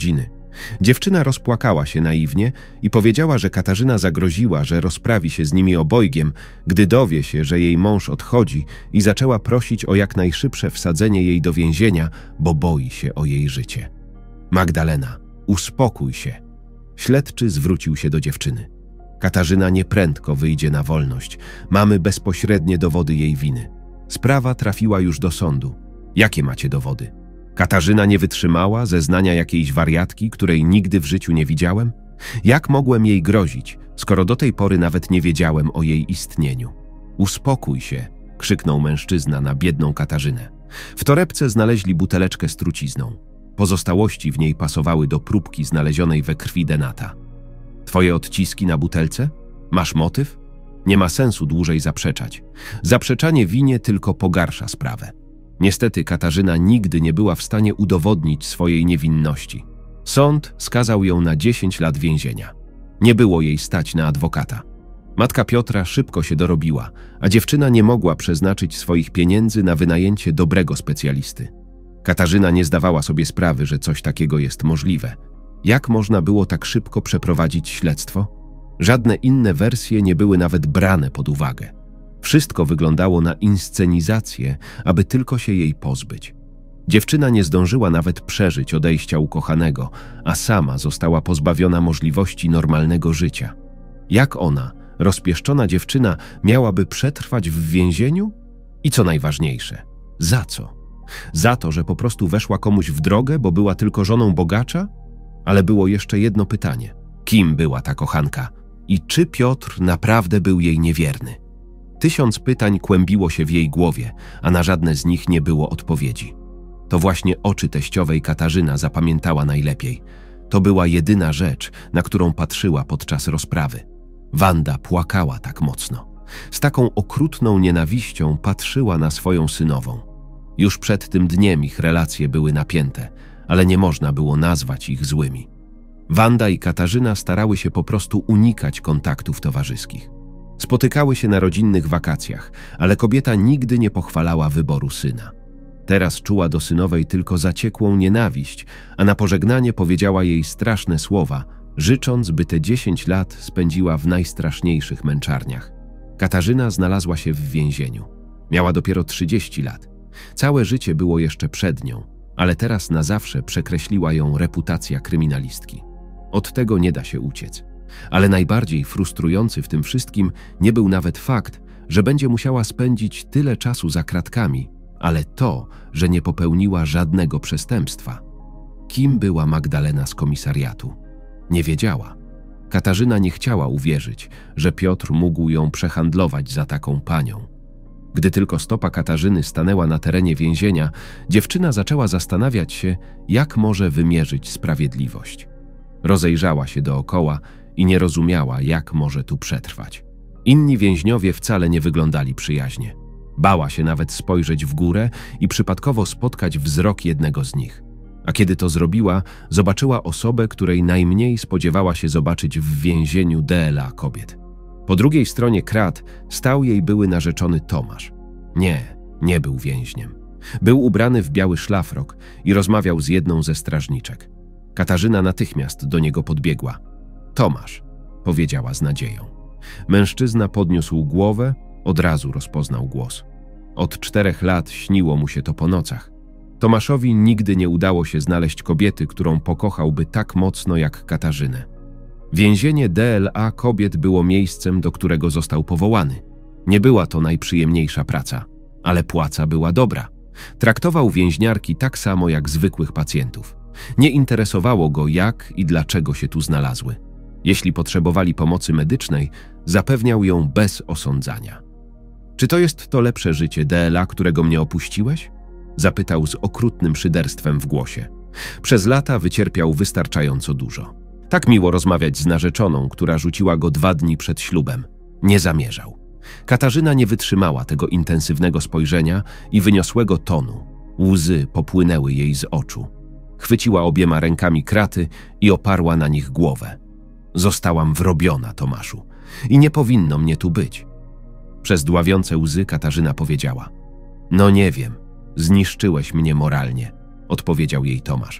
Dziewczyna rozpłakała się naiwnie i powiedziała, że Katarzyna zagroziła, że rozprawi się z nimi obojgiem, gdy dowie się, że jej mąż odchodzi, i zaczęła prosić o jak najszybsze wsadzenie jej do więzienia, bo boi się o jej życie. Magdalena, uspokój się. Śledczy zwrócił się do dziewczyny. Katarzyna nieprędko wyjdzie na wolność. Mamy bezpośrednie dowody jej winy. Sprawa trafiła już do sądu. Jakie macie dowody? Katarzyna nie wytrzymała zeznania jakiejś wariatki, której nigdy w życiu nie widziałem? Jak mogłem jej grozić, skoro do tej pory nawet nie wiedziałem o jej istnieniu? Uspokój się, krzyknął mężczyzna na biedną Katarzynę. W torebce znaleźli buteleczkę z trucizną. Pozostałości w niej pasowały do próbki znalezionej we krwi Denata. Twoje odciski na butelce? Masz motyw? Nie ma sensu dłużej zaprzeczać. Zaprzeczanie winie tylko pogarsza sprawę. Niestety Katarzyna nigdy nie była w stanie udowodnić swojej niewinności. Sąd skazał ją na dziesięć lat więzienia. Nie było jej stać na adwokata. Matka Piotra szybko się dorobiła, a dziewczyna nie mogła przeznaczyć swoich pieniędzy na wynajęcie dobrego specjalisty. Katarzyna nie zdawała sobie sprawy, że coś takiego jest możliwe. Jak można było tak szybko przeprowadzić śledztwo? Żadne inne wersje nie były nawet brane pod uwagę. Wszystko wyglądało na inscenizację, aby tylko się jej pozbyć. Dziewczyna nie zdążyła nawet przeżyć odejścia ukochanego, a sama została pozbawiona możliwości normalnego życia. Jak ona, rozpieszczona dziewczyna, miałaby przetrwać w więzieniu? I co najważniejsze, za co? Za to, że po prostu weszła komuś w drogę, bo była tylko żoną bogacza? Ale było jeszcze jedno pytanie. Kim była ta kochanka? I czy Piotr naprawdę był jej niewierny? Tysiąc pytań kłębiło się w jej głowie, a na żadne z nich nie było odpowiedzi. To właśnie oczy teściowej Katarzyna zapamiętała najlepiej. To była jedyna rzecz, na którą patrzyła podczas rozprawy. Wanda płakała tak mocno. Z taką okrutną nienawiścią patrzyła na swoją synową. Już przed tym dniem ich relacje były napięte, ale nie można było nazwać ich złymi. Wanda i Katarzyna starały się po prostu unikać kontaktów towarzyskich. Spotykały się na rodzinnych wakacjach, ale kobieta nigdy nie pochwalała wyboru syna. Teraz czuła do synowej tylko zaciekłą nienawiść, a na pożegnanie powiedziała jej straszne słowa, życząc, by te dziesięć lat spędziła w najstraszniejszych męczarniach. Katarzyna znalazła się w więzieniu. Miała dopiero trzydzieści lat. Całe życie było jeszcze przed nią, ale teraz na zawsze przekreśliła ją reputacja kryminalistki. Od tego nie da się uciec. Ale najbardziej frustrujący w tym wszystkim nie był nawet fakt, że będzie musiała spędzić tyle czasu za kratkami, ale to, że nie popełniła żadnego przestępstwa. Kim była Magdalena z komisariatu? Nie wiedziała. Katarzyna nie chciała uwierzyć, że Piotr mógł ją przehandlować za taką panią. Gdy tylko stopa Katarzyny stanęła na terenie więzienia, dziewczyna zaczęła zastanawiać się, jak może wymierzyć sprawiedliwość. Rozejrzała się dookoła i nie rozumiała, jak może tu przetrwać. Inni więźniowie wcale nie wyglądali przyjaźnie. Bała się nawet spojrzeć w górę i przypadkowo spotkać wzrok jednego z nich. A kiedy to zrobiła, zobaczyła osobę, której najmniej spodziewała się zobaczyć w więzieniu D L A kobiet. Po drugiej stronie krat stał jej były narzeczony Tomasz. Nie, nie był więźniem. Był ubrany w biały szlafrok i rozmawiał z jedną ze strażniczek. Katarzyna natychmiast do niego podbiegła. Tomasz, powiedziała z nadzieją. Mężczyzna podniósł głowę, od razu rozpoznał głos. Od czterech lat śniło mu się to po nocach. Tomaszowi nigdy nie udało się znaleźć kobiety, którą pokochałby tak mocno jak Katarzynę. Więzienie D L A kobiet było miejscem, do którego został powołany. Nie była to najprzyjemniejsza praca, ale płaca była dobra. Traktował więźniarki tak samo jak zwykłych pacjentów. Nie interesowało go, jak i dlaczego się tu znalazły. Jeśli potrzebowali pomocy medycznej, zapewniał ją bez osądzania. Czy to jest to lepsze życie D L A, którego mnie opuściłeś? Zapytał z okrutnym szyderstwem w głosie. Przez lata wycierpiał wystarczająco dużo. Tak miło rozmawiać z narzeczoną, która rzuciła go dwa dni przed ślubem. Nie zamierzał. Katarzyna nie wytrzymała tego intensywnego spojrzenia i wyniosłego tonu. Łzy popłynęły jej z oczu. Chwyciła obiema rękami kraty i oparła na nich głowę. Zostałam wrobiona, Tomaszu, i nie powinno mnie tu być. Przez dławiące łzy Katarzyna powiedziała. No nie wiem, zniszczyłeś mnie moralnie, odpowiedział jej Tomasz.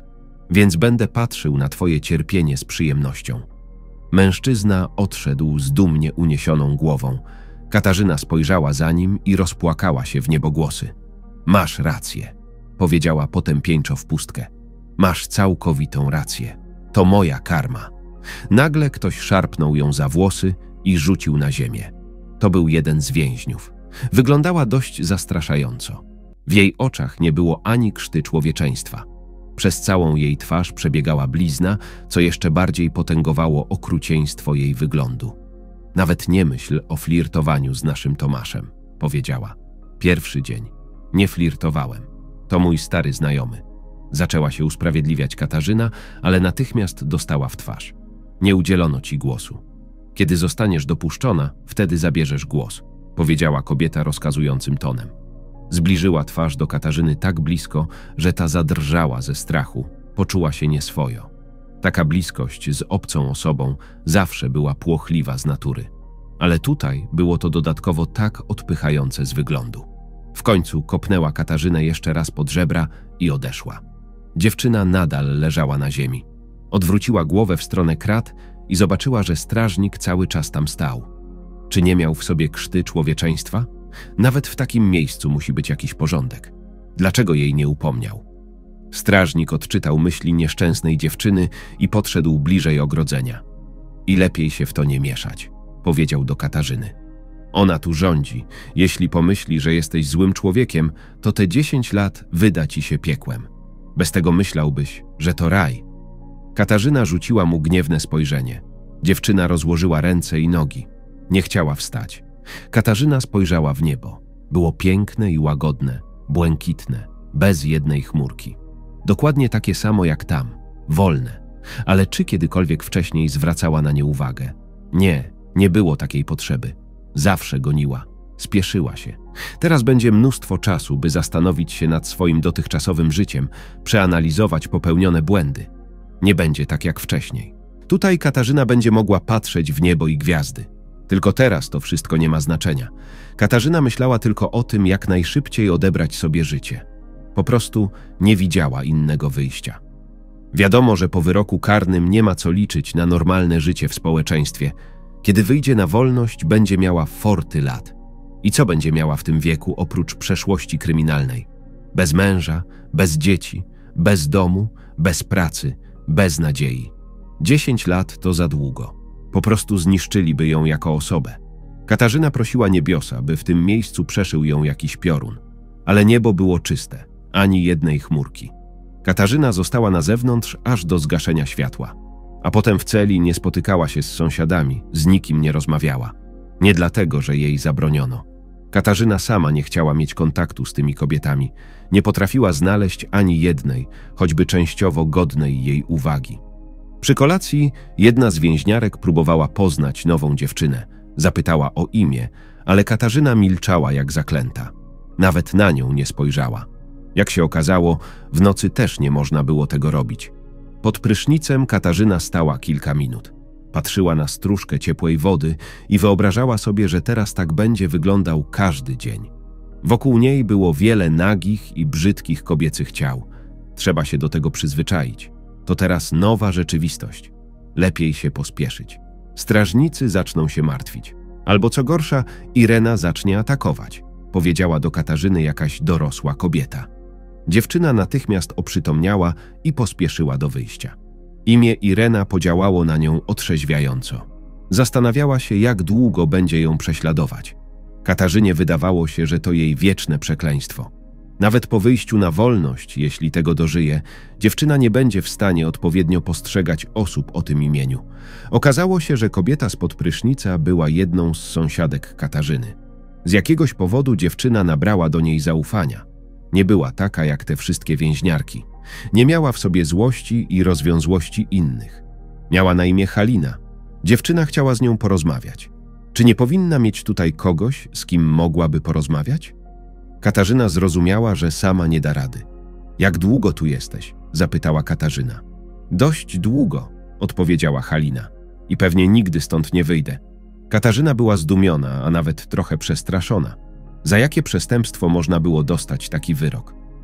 więc będę patrzył na twoje cierpienie z przyjemnością. Mężczyzna odszedł z dumnie uniesioną głową. Katarzyna spojrzała za nim i rozpłakała się w niebogłosy. Masz rację, powiedziała potępieńczo w pustkę. Masz całkowitą rację. To moja karma. Nagle ktoś szarpnął ją za włosy i rzucił na ziemię. To był jeden z więźniów. Wyglądała dość zastraszająco. W jej oczach nie było ani krzty człowieczeństwa. Przez całą jej twarz przebiegała blizna, co jeszcze bardziej potęgowało okrucieństwo jej wyglądu. Nawet nie myśl o flirtowaniu z naszym Tomaszem, powiedziała. Pierwszy dzień. Nie flirtowałem. To mój stary znajomy. Zaczęła się usprawiedliwiać Katarzyna, ale natychmiast dostała w twarz. Nie udzielono ci głosu. Kiedy zostaniesz dopuszczona, wtedy zabierzesz głos, powiedziała kobieta rozkazującym tonem. Zbliżyła twarz do Katarzyny tak blisko, że ta zadrżała ze strachu, poczuła się nieswojo. Taka bliskość z obcą osobą zawsze była płochliwa z natury. Ale tutaj było to dodatkowo tak odpychające z wyglądu. W końcu kopnęła Katarzynę jeszcze raz pod żebra i odeszła. Dziewczyna nadal leżała na ziemi. Odwróciła głowę w stronę krat i zobaczyła, że strażnik cały czas tam stał. Czy nie miał w sobie krzty człowieczeństwa? Nawet w takim miejscu musi być jakiś porządek. Dlaczego jej nie upomniał? Strażnik odczytał myśli nieszczęsnej dziewczyny i podszedł bliżej ogrodzenia. I lepiej się w to nie mieszać, powiedział do Katarzyny. Ona tu rządzi. Jeśli pomyśli, że jesteś złym człowiekiem, to te dziesięć lat wyda ci się piekłem. Bez tego myślałbyś, że to raj. Katarzyna rzuciła mu gniewne spojrzenie. Dziewczyna rozłożyła ręce i nogi. Nie chciała wstać. Katarzyna spojrzała w niebo. Było piękne i łagodne, błękitne, bez jednej chmurki. Dokładnie takie samo jak tam, wolne. Ale czy kiedykolwiek wcześniej zwracała na nie uwagę? Nie, nie było takiej potrzeby. Zawsze goniła. Spieszyła się. Teraz będzie mnóstwo czasu, by zastanowić się nad swoim dotychczasowym życiem, przeanalizować popełnione błędy. Nie będzie tak jak wcześniej. Tutaj Katarzyna będzie mogła patrzeć w niebo i gwiazdy. Tylko teraz to wszystko nie ma znaczenia. Katarzyna myślała tylko o tym, jak najszybciej odebrać sobie życie. Po prostu nie widziała innego wyjścia. Wiadomo, że po wyroku karnym nie ma co liczyć na normalne życie w społeczeństwie. Kiedy wyjdzie na wolność, będzie miała forty lat. I co będzie miała w tym wieku oprócz przeszłości kryminalnej? Bez męża, bez dzieci, bez domu, bez pracy, bez nadziei. Dziesięć lat to za długo. Po prostu zniszczyliby ją jako osobę. Katarzyna prosiła niebiosa, by w tym miejscu przeszył ją jakiś piorun. Ale niebo było czyste, ani jednej chmurki. Katarzyna została na zewnątrz aż do zgaszenia światła. A potem w celi nie spotykała się z sąsiadami, z nikim nie rozmawiała. Nie dlatego, że jej zabroniono. Katarzyna sama nie chciała mieć kontaktu z tymi kobietami. Nie potrafiła znaleźć ani jednej, choćby częściowo godnej jej uwagi. Przy kolacji jedna z więźniarek próbowała poznać nową dziewczynę. Zapytała o imię, ale Katarzyna milczała jak zaklęta. Nawet na nią nie spojrzała. Jak się okazało, w nocy też nie można było tego robić. Pod prysznicem Katarzyna stała kilka minut. Patrzyła na stróżkę ciepłej wody i wyobrażała sobie, że teraz tak będzie wyglądał każdy dzień. Wokół niej było wiele nagich i brzydkich kobiecych ciał. Trzeba się do tego przyzwyczaić. To teraz nowa rzeczywistość. Lepiej się pospieszyć. Strażnicy zaczną się martwić. Albo co gorsza, Irena zacznie atakować, powiedziała do Katarzyny jakaś dorosła kobieta. Dziewczyna natychmiast oprzytomniała i pospieszyła do wyjścia. Imię Irena podziałało na nią otrzeźwiająco. Zastanawiała się, jak długo będzie ją prześladować. Katarzynie wydawało się, że to jej wieczne przekleństwo. Nawet po wyjściu na wolność, jeśli tego dożyje, dziewczyna nie będzie w stanie odpowiednio postrzegać osób o tym imieniu. Okazało się, że kobieta spod prysznica była jedną z sąsiadek Katarzyny. Z jakiegoś powodu dziewczyna nabrała do niej zaufania. Nie była taka jak te wszystkie więźniarki. Nie miała w sobie złości i rozwiązłości innych. Miała na imię Halina. Dziewczyna chciała z nią porozmawiać. Czy nie powinna mieć tutaj kogoś, z kim mogłaby porozmawiać? Katarzyna zrozumiała, że sama nie da rady. Jak długo tu jesteś? Zapytała Katarzyna. Dość długo, odpowiedziała Halina. I pewnie nigdy stąd nie wyjdę. Katarzyna była zdumiona, a nawet trochę przestraszona. Za jakie przestępstwo można było dostać taki wyrok?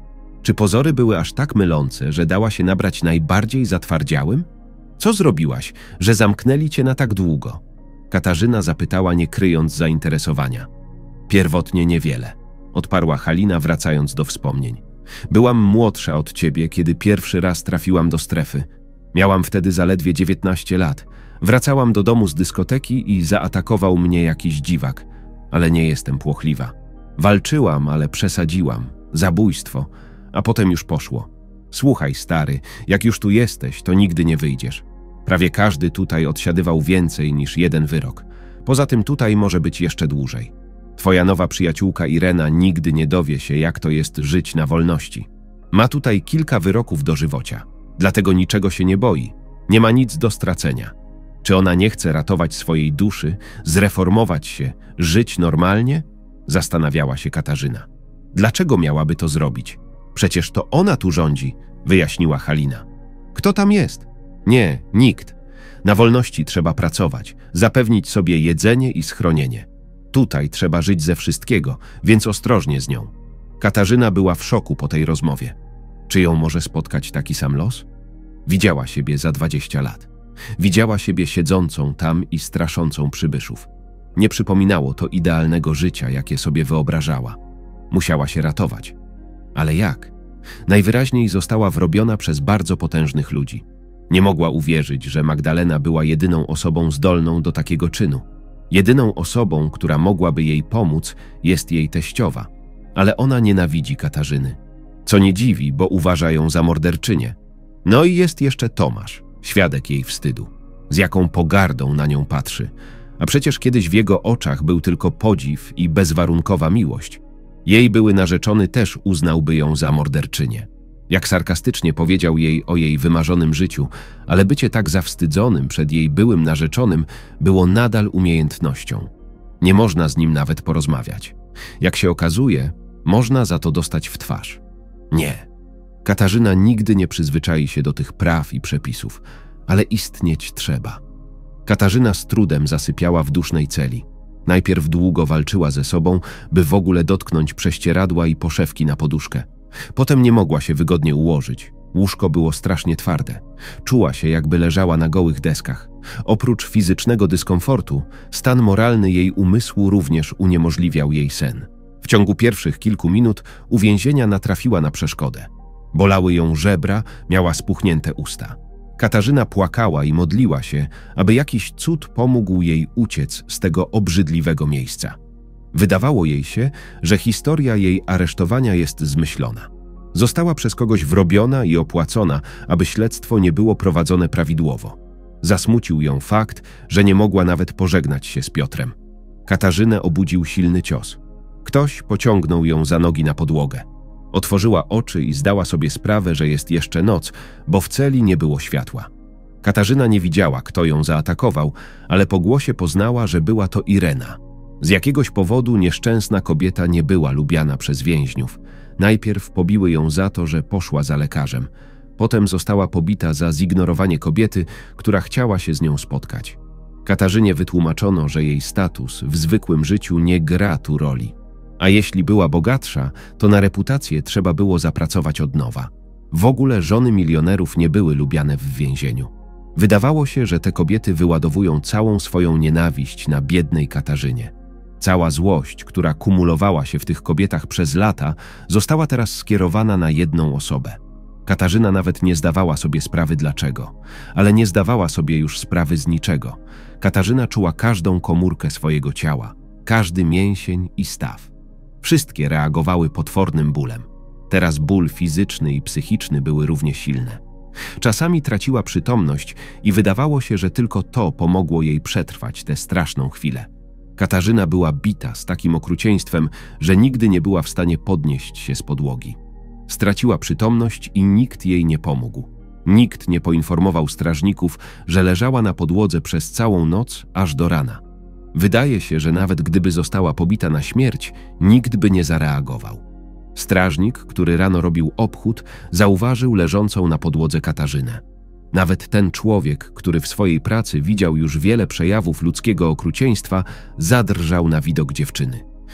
Czy pozory były aż tak mylące, że dała się nabrać najbardziej zatwardziałym? Co zrobiłaś, że zamknęli cię na tak długo? Katarzyna zapytała, nie kryjąc zainteresowania. Pierwotnie niewiele, odparła Halina, wracając do wspomnień. Byłam młodsza od ciebie, kiedy pierwszy raz trafiłam do strefy. Miałam wtedy zaledwie dziewiętnaście lat. Wracałam do domu z dyskoteki i zaatakował mnie jakiś dziwak. Ale nie jestem płochliwa. Walczyłam, ale przesadziłam. Zabójstwo. A potem już poszło. Słuchaj, stary, jak już tu jesteś, to nigdy nie wyjdziesz. Prawie każdy tutaj odsiadywał więcej niż jeden wyrok. Poza tym tutaj może być jeszcze dłużej. Twoja nowa przyjaciółka Irena nigdy nie dowie się, jak to jest żyć na wolności. Ma tutaj kilka wyroków dożywocia. Dlatego niczego się nie boi. Nie ma nic do stracenia. Czy ona nie chce ratować swojej duszy, zreformować się, żyć normalnie? Zastanawiała się Katarzyna. Dlaczego miałaby to zrobić? Przecież to ona tu rządzi, wyjaśniła Halina. Kto tam jest? Nie, nikt. Na wolności trzeba pracować, zapewnić sobie jedzenie i schronienie. Tutaj trzeba żyć ze wszystkiego, więc ostrożnie z nią. Katarzyna była w szoku po tej rozmowie. Czy ją może spotkać taki sam los? Widziała siebie za dwadzieścia lat. Widziała siebie siedzącą tam i straszącą przybyszów. Nie przypominało to idealnego życia, jakie sobie wyobrażała. Musiała się ratować. Ale jak? Najwyraźniej została wrobiona przez bardzo potężnych ludzi. Nie mogła uwierzyć, że Magdalena była jedyną osobą zdolną do takiego czynu. Jedyną osobą, która mogłaby jej pomóc, jest jej teściowa. Ale ona nienawidzi Katarzyny. Co nie dziwi, bo uważa ją za morderczynię. No i jest jeszcze Tomasz, świadek jej wstydu. Z jaką pogardą na nią patrzy. A przecież kiedyś w jego oczach był tylko podziw i bezwarunkowa miłość. Jej były narzeczony też uznałby ją za morderczynię. Jak sarkastycznie powiedział jej o jej wymarzonym życiu, ale bycie tak zawstydzonym przed jej byłym narzeczonym było nadal umiejętnością. Nie można z nim nawet porozmawiać. Jak się okazuje, można za to dostać w twarz. Nie. Katarzyna nigdy nie przyzwyczai się do tych praw i przepisów, ale istnieć trzeba. Katarzyna z trudem zasypiała w dusznej celi. Najpierw długo walczyła ze sobą, by w ogóle dotknąć prześcieradła i poszewki na poduszkę. Potem nie mogła się wygodnie ułożyć. Łóżko było strasznie twarde. Czuła się, jakby leżała na gołych deskach. Oprócz fizycznego dyskomfortu, stan moralny jej umysłu również uniemożliwiał jej sen. W ciągu pierwszych kilku minut uwięzienia natrafiła na przeszkodę. Bolały ją żebra, miała spuchnięte usta. Katarzyna płakała i modliła się, aby jakiś cud pomógł jej uciec z tego obrzydliwego miejsca. Wydawało jej się, że historia jej aresztowania jest zmyślona. Została przez kogoś wrobiona i opłacona, aby śledztwo nie było prowadzone prawidłowo. Zasmucił ją fakt, że nie mogła nawet pożegnać się z Piotrem. Katarzynę obudził silny cios. Ktoś pociągnął ją za nogi na podłogę. Otworzyła oczy i zdała sobie sprawę, że jest jeszcze noc, bo w celi nie było światła. Katarzyna nie widziała, kto ją zaatakował, ale po głosie poznała, że była to Irena. Z jakiegoś powodu nieszczęsna kobieta nie była lubiana przez więźniów. Najpierw pobiły ją za to, że poszła za lekarzem. Potem została pobita za zignorowanie kobiety, która chciała się z nią spotkać. Katarzynie wytłumaczono, że jej status w zwykłym życiu nie gra tu roli. A jeśli była bogatsza, to na reputację trzeba było zapracować od nowa. W ogóle żony milionerów nie były lubiane w więzieniu. Wydawało się, że te kobiety wyładowują całą swoją nienawiść na biednej Katarzynie. Cała złość, która kumulowała się w tych kobietach przez lata, została teraz skierowana na jedną osobę. Katarzyna nawet nie zdawała sobie sprawy dlaczego, ale nie zdawała sobie już sprawy z niczego. Katarzyna czuła każdą komórkę swojego ciała, każdy mięsień i staw. Wszystkie reagowały potwornym bólem. Teraz ból fizyczny i psychiczny były równie silne. Czasami traciła przytomność i wydawało się, że tylko to pomogło jej przetrwać tę straszną chwilę. Katarzyna była bita z takim okrucieństwem, że nigdy nie była w stanie podnieść się z podłogi. Straciła przytomność i nikt jej nie pomógł. Nikt nie poinformował strażników, że leżała na podłodze przez całą noc aż do rana. Wydaje się, że nawet gdyby została pobita na śmierć, nikt by nie zareagował. Strażnik, który rano robił obchód, zauważył leżącą na podłodze Katarzynę. Nawet ten człowiek, który w swojej pracy widział już wiele przejawów ludzkiego okrucieństwa, zadrżał na widok dziewczyny.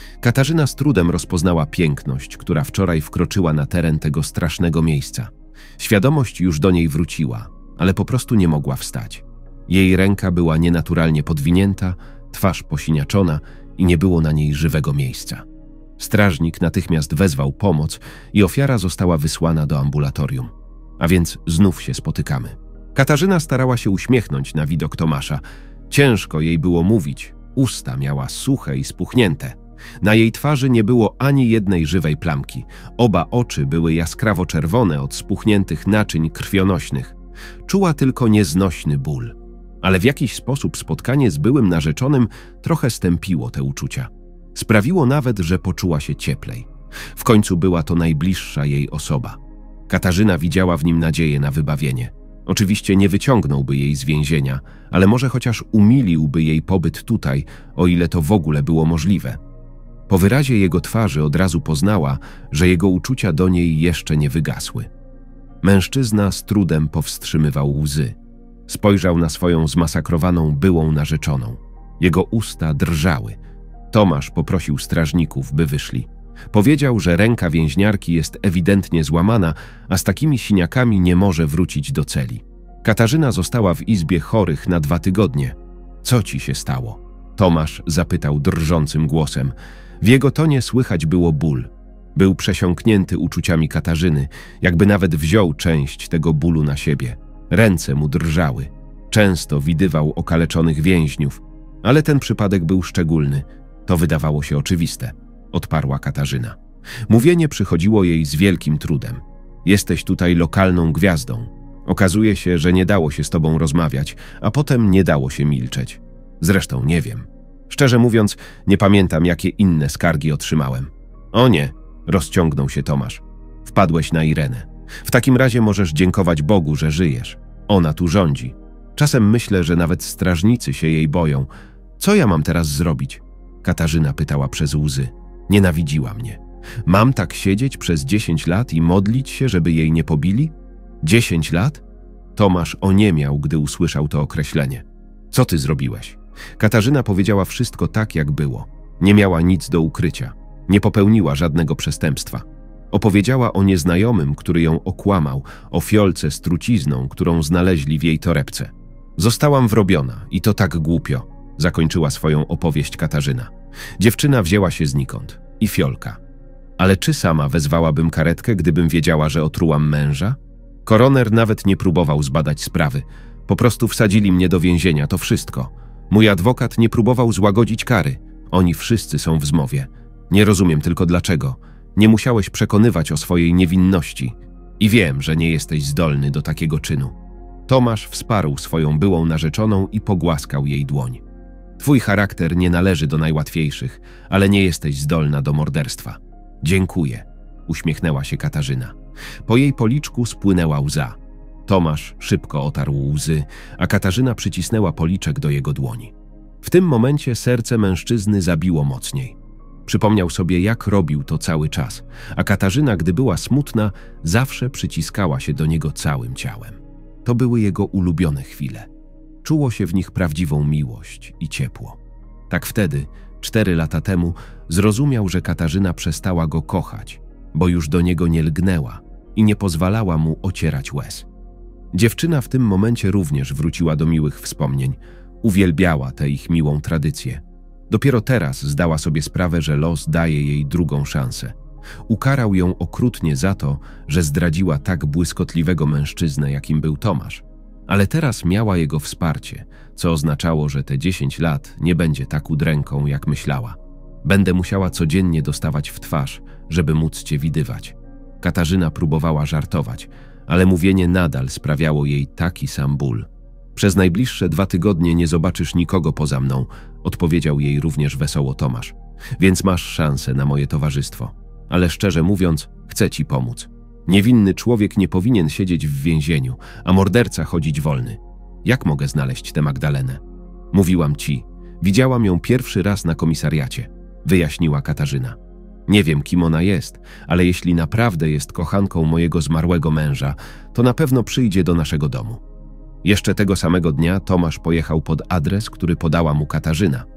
Katarzyna z trudem rozpoznała piękność, która wczoraj wkroczyła na teren tego strasznego miejsca. Świadomość już do niej wróciła, ale po prostu nie mogła wstać. Jej ręka była nienaturalnie podwinięta, twarz posiniaczona i nie było na niej żywego miejsca. Strażnik natychmiast wezwał pomoc i ofiara została wysłana do ambulatorium. A więc znów się spotykamy. Katarzyna starała się uśmiechnąć na widok Tomasza. Ciężko jej było mówić, usta miała suche i spuchnięte. Na jej twarzy nie było ani jednej żywej plamki. Oba oczy były jaskrawo czerwone od spuchniętych naczyń krwionośnych. Czuła tylko nieznośny ból. Ale w jakiś sposób spotkanie z byłym narzeczonym trochę stępiło te uczucia. Sprawiło nawet, że poczuła się cieplej. W końcu była to najbliższa jej osoba. Katarzyna widziała w nim nadzieję na wybawienie. Oczywiście nie wyciągnąłby jej z więzienia, ale może chociaż umiliłby jej pobyt tutaj, o ile to w ogóle było możliwe. Po wyrazie jego twarzy od razu poznała, że jego uczucia do niej jeszcze nie wygasły. Mężczyzna z trudem powstrzymywał łzy. Spojrzał na swoją zmasakrowaną byłą narzeczoną. Jego usta drżały. Tomasz poprosił strażników, by wyszli. Powiedział, że ręka więźniarki jest ewidentnie złamana, a z takimi siniakami nie może wrócić do celi. Katarzyna została w izbie chorych na dwa tygodnie. Co ci się stało? Tomasz zapytał drżącym głosem. W jego tonie słychać było ból. Był przesiąknięty uczuciami Katarzyny, jakby nawet wziął część tego bólu na siebie. Ręce mu drżały. Często widywał okaleczonych więźniów, ale ten przypadek był szczególny. To wydawało się oczywiste, odparła Katarzyna. Mówienie przychodziło jej z wielkim trudem. Jesteś tutaj lokalną gwiazdą. Okazuje się, że nie dało się z tobą rozmawiać, a potem nie dało się milczeć. Zresztą nie wiem. Szczerze mówiąc, nie pamiętam, jakie inne skargi otrzymałem. O nie, rozciągnął się Tomasz. Wpadłeś na Irenę. W takim razie możesz dziękować Bogu, że żyjesz. Ona tu rządzi. Czasem myślę, że nawet strażnicy się jej boją. Co ja mam teraz zrobić? Katarzyna pytała przez łzy. Nienawidziła mnie. Mam tak siedzieć przez dziesięć lat i modlić się, żeby jej nie pobili? Dziesięć lat? Tomasz oniemiał, gdy usłyszał to określenie. Co ty zrobiłeś? Katarzyna powiedziała wszystko tak, jak było. Nie miała nic do ukrycia. Nie popełniła żadnego przestępstwa. Opowiedziała o nieznajomym, który ją okłamał, o fiolce z trucizną, którą znaleźli w jej torebce. Zostałam wrobiona i to tak głupio, zakończyła swoją opowieść Katarzyna. Dziewczyna wzięła się znikąd. I fiolka. Ale czy sama wezwałabym karetkę, gdybym wiedziała, że otrułam męża? Koroner nawet nie próbował zbadać sprawy. Po prostu wsadzili mnie do więzienia, to wszystko. Mój adwokat nie próbował złagodzić kary. Oni wszyscy są w zmowie. Nie rozumiem tylko dlaczego. Nie musiałeś przekonywać o swojej niewinności. I wiem, że nie jesteś zdolny do takiego czynu. Tomasz wsparł swoją byłą narzeczoną i pogłaskał jej dłoń. Twój charakter nie należy do najłatwiejszych, ale nie jesteś zdolna do morderstwa. Dziękuję, uśmiechnęła się Katarzyna. Po jej policzku spłynęła łza. Tomasz szybko otarł łzy, a Katarzyna przycisnęła policzek do jego dłoni. W tym momencie serce mężczyzny zabiło mocniej. Przypomniał sobie, jak robił to cały czas, a Katarzyna, gdy była smutna, zawsze przyciskała się do niego całym ciałem. To były jego ulubione chwile. Czuło się w nich prawdziwą miłość i ciepło. Tak wtedy, cztery lata temu, zrozumiał, że Katarzyna przestała go kochać, bo już do niego nie lgnęła i nie pozwalała mu ocierać łez. Dziewczyna w tym momencie również wróciła do miłych wspomnień. Uwielbiała tę ich miłą tradycję. Dopiero teraz zdała sobie sprawę, że los daje jej drugą szansę. Ukarał ją okrutnie za to, że zdradziła tak błyskotliwego mężczyznę, jakim był Tomasz. Ale teraz miała jego wsparcie, co oznaczało, że te dziesięć lat nie będzie tak udręką, jak myślała. Będę musiała codziennie dostawać w twarz, żeby móc cię widywać. Katarzyna próbowała żartować, ale mówienie nadal sprawiało jej taki sam ból. Przez najbliższe dwa tygodnie nie zobaczysz nikogo poza mną, odpowiedział jej również wesoło Tomasz. Więc masz szansę na moje towarzystwo. Ale szczerze mówiąc, chcę ci pomóc. Niewinny człowiek nie powinien siedzieć w więzieniu, a morderca chodzić wolny. Jak mogę znaleźć tę Magdalenę? Mówiłam ci. Widziałam ją pierwszy raz na komisariacie, wyjaśniła Katarzyna. Nie wiem, kim ona jest, ale jeśli naprawdę jest kochanką mojego zmarłego męża, to na pewno przyjdzie do naszego domu. Jeszcze tego samego dnia Tomasz pojechał pod adres, który podała mu Katarzyna.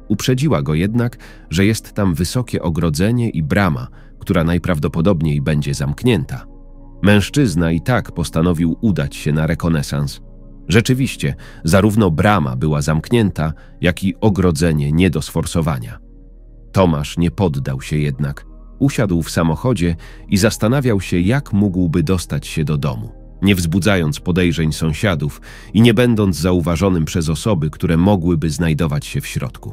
Uprzedziła go jednak, że jest tam wysokie ogrodzenie i brama, która najprawdopodobniej będzie zamknięta. Mężczyzna i tak postanowił udać się na rekonesans. Rzeczywiście, zarówno brama była zamknięta, jak i ogrodzenie nie do sforsowania. Tomasz nie poddał się jednak. Usiadł w samochodzie i zastanawiał się, jak mógłby dostać się do domu, nie wzbudzając podejrzeń sąsiadów i nie będąc zauważonym przez osoby, które mogłyby znajdować się w środku.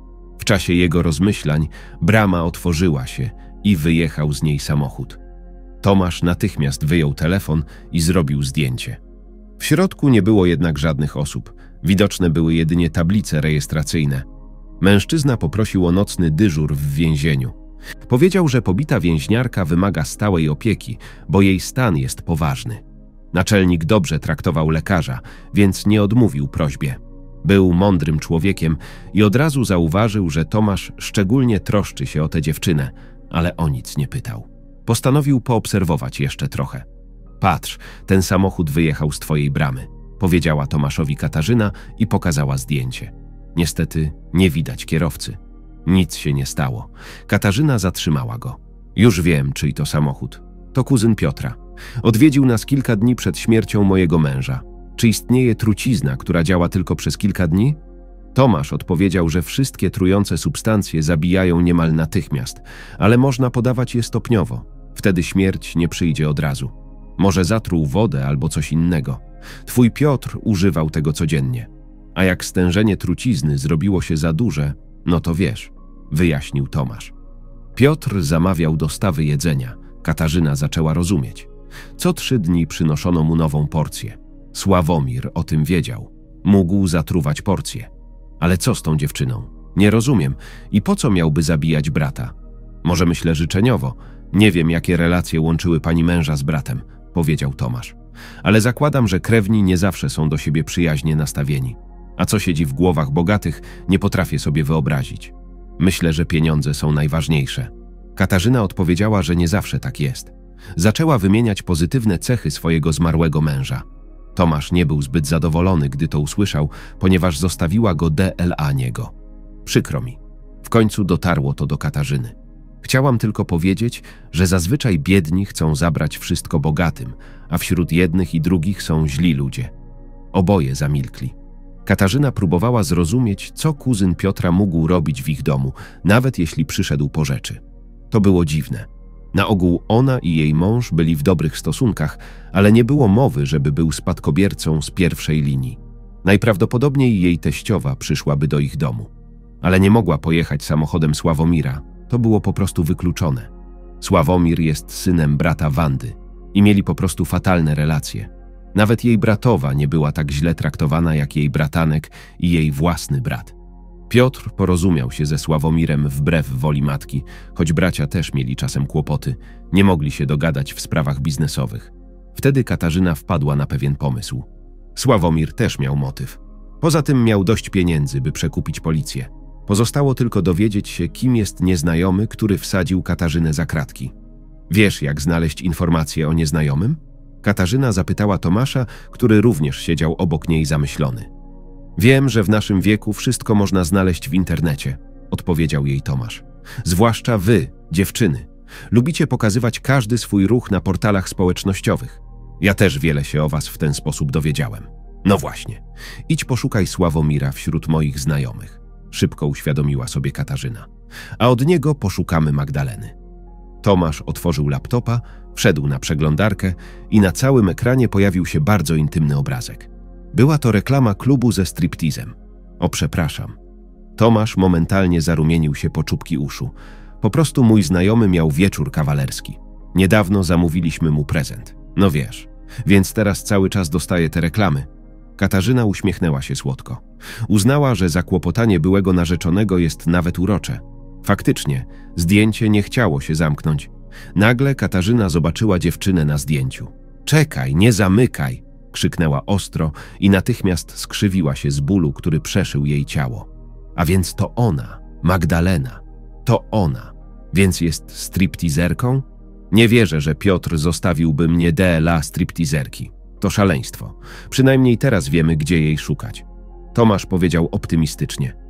W czasie jego rozmyślań brama otworzyła się i wyjechał z niej samochód. Tomasz natychmiast wyjął telefon i zrobił zdjęcie. W środku nie było jednak żadnych osób. Widoczne były jedynie tablice rejestracyjne. Mężczyzna poprosił o nocny dyżur w więzieniu. Powiedział, że pobita więźniarka wymaga stałej opieki, bo jej stan jest poważny. Naczelnik dobrze traktował lekarza, więc nie odmówił prośbie. Był mądrym człowiekiem i od razu zauważył, że Tomasz szczególnie troszczy się o tę dziewczynę, ale o nic nie pytał. Postanowił poobserwować jeszcze trochę. Patrz, ten samochód wyjechał z twojej bramy, powiedziała Tomaszowi Katarzyna i pokazała zdjęcie. Niestety nie widać kierowcy. Nic się nie stało. Katarzyna zatrzymała go. Już wiem, czyj to samochód. To kuzyn Piotra. Odwiedził nas kilka dni przed śmiercią mojego męża. Czy istnieje trucizna, która działa tylko przez kilka dni? Tomasz odpowiedział, że wszystkie trujące substancje zabijają niemal natychmiast, ale można podawać je stopniowo. Wtedy śmierć nie przyjdzie od razu. Może zatruł wodę albo coś innego. Twój Piotr używał tego codziennie. A jak stężenie trucizny zrobiło się za duże, no to wiesz, wyjaśnił Tomasz. Piotr zamawiał dostawy jedzenia. Katarzyna zaczęła rozumieć. Co trzy dni przynoszono mu nową porcję. Sławomir o tym wiedział. Mógł zatruwać porcję. Ale co z tą dziewczyną? Nie rozumiem. I po co miałby zabijać brata? Może myślę życzeniowo. Nie wiem, jakie relacje łączyły pani męża z bratem, powiedział Tomasz. Ale zakładam, że krewni nie zawsze są do siebie przyjaźnie nastawieni. A co siedzi w głowach bogatych, nie potrafię sobie wyobrazić. Myślę, że pieniądze są najważniejsze. Katarzyna odpowiedziała, że nie zawsze tak jest. Zaczęła wymieniać pozytywne cechy swojego zmarłego męża. Tomasz nie był zbyt zadowolony, gdy to usłyszał, ponieważ zostawiła go D L A niego. Przykro mi. W końcu dotarło to do Katarzyny. Chciałam tylko powiedzieć, że zazwyczaj biedni chcą zabrać wszystko bogatym, a wśród jednych i drugich są źli ludzie. Oboje zamilkli. Katarzyna próbowała zrozumieć, co kuzyn Piotra mógł robić w ich domu, nawet jeśli przyszedł po rzeczy. To było dziwne. Na ogół ona i jej mąż byli w dobrych stosunkach, ale nie było mowy, żeby był spadkobiercą z pierwszej linii. Najprawdopodobniej jej teściowa przyszłaby do ich domu. Ale nie mogła pojechać samochodem Sławomira. To było po prostu wykluczone. Sławomir jest synem brata Wandy i mieli po prostu fatalne relacje. Nawet jej bratowa nie była tak źle traktowana jak jej bratanek i jej własny brat. Piotr porozumiał się ze Sławomirem wbrew woli matki, choć bracia też mieli czasem kłopoty, nie mogli się dogadać w sprawach biznesowych. Wtedy Katarzyna wpadła na pewien pomysł. Sławomir też miał motyw. Poza tym miał dość pieniędzy, by przekupić policję. Pozostało tylko dowiedzieć się, kim jest nieznajomy, który wsadził Katarzynę za kratki. Wiesz, jak znaleźć informacje o nieznajomym? Katarzyna zapytała Tomasza, który również siedział obok niej zamyślony. Wiem, że w naszym wieku wszystko można znaleźć w internecie, odpowiedział jej Tomasz. Zwłaszcza wy, dziewczyny. Lubicie pokazywać każdy swój ruch na portalach społecznościowych. Ja też wiele się o was w ten sposób dowiedziałem. No właśnie, idź poszukaj Sławomira wśród moich znajomych, szybko uświadomiła sobie Katarzyna. A od niego poszukamy Magdaleny. Tomasz otworzył laptopa, wszedł na przeglądarkę i na całym ekranie pojawił się bardzo intymny obrazek. Była to reklama klubu ze striptizem. O, przepraszam. Tomasz momentalnie zarumienił się po czubki uszu. Po prostu mój znajomy miał wieczór kawalerski. Niedawno zamówiliśmy mu prezent. No wiesz, więc teraz cały czas dostaje te reklamy. Katarzyna uśmiechnęła się słodko. Uznała, że zakłopotanie byłego narzeczonego jest nawet urocze. Faktycznie, zdjęcie nie chciało się zamknąć. Nagle Katarzyna zobaczyła dziewczynę na zdjęciu. Czekaj, nie zamykaj! Krzyknęła ostro i natychmiast skrzywiła się z bólu, który przeszył jej ciało. A więc to ona, Magdalena. To ona. Więc jest striptizerką? Nie wierzę, że Piotr zostawiłby mnie D L A striptizerki. To szaleństwo. Przynajmniej teraz wiemy, gdzie jej szukać. Tomasz powiedział optymistycznie.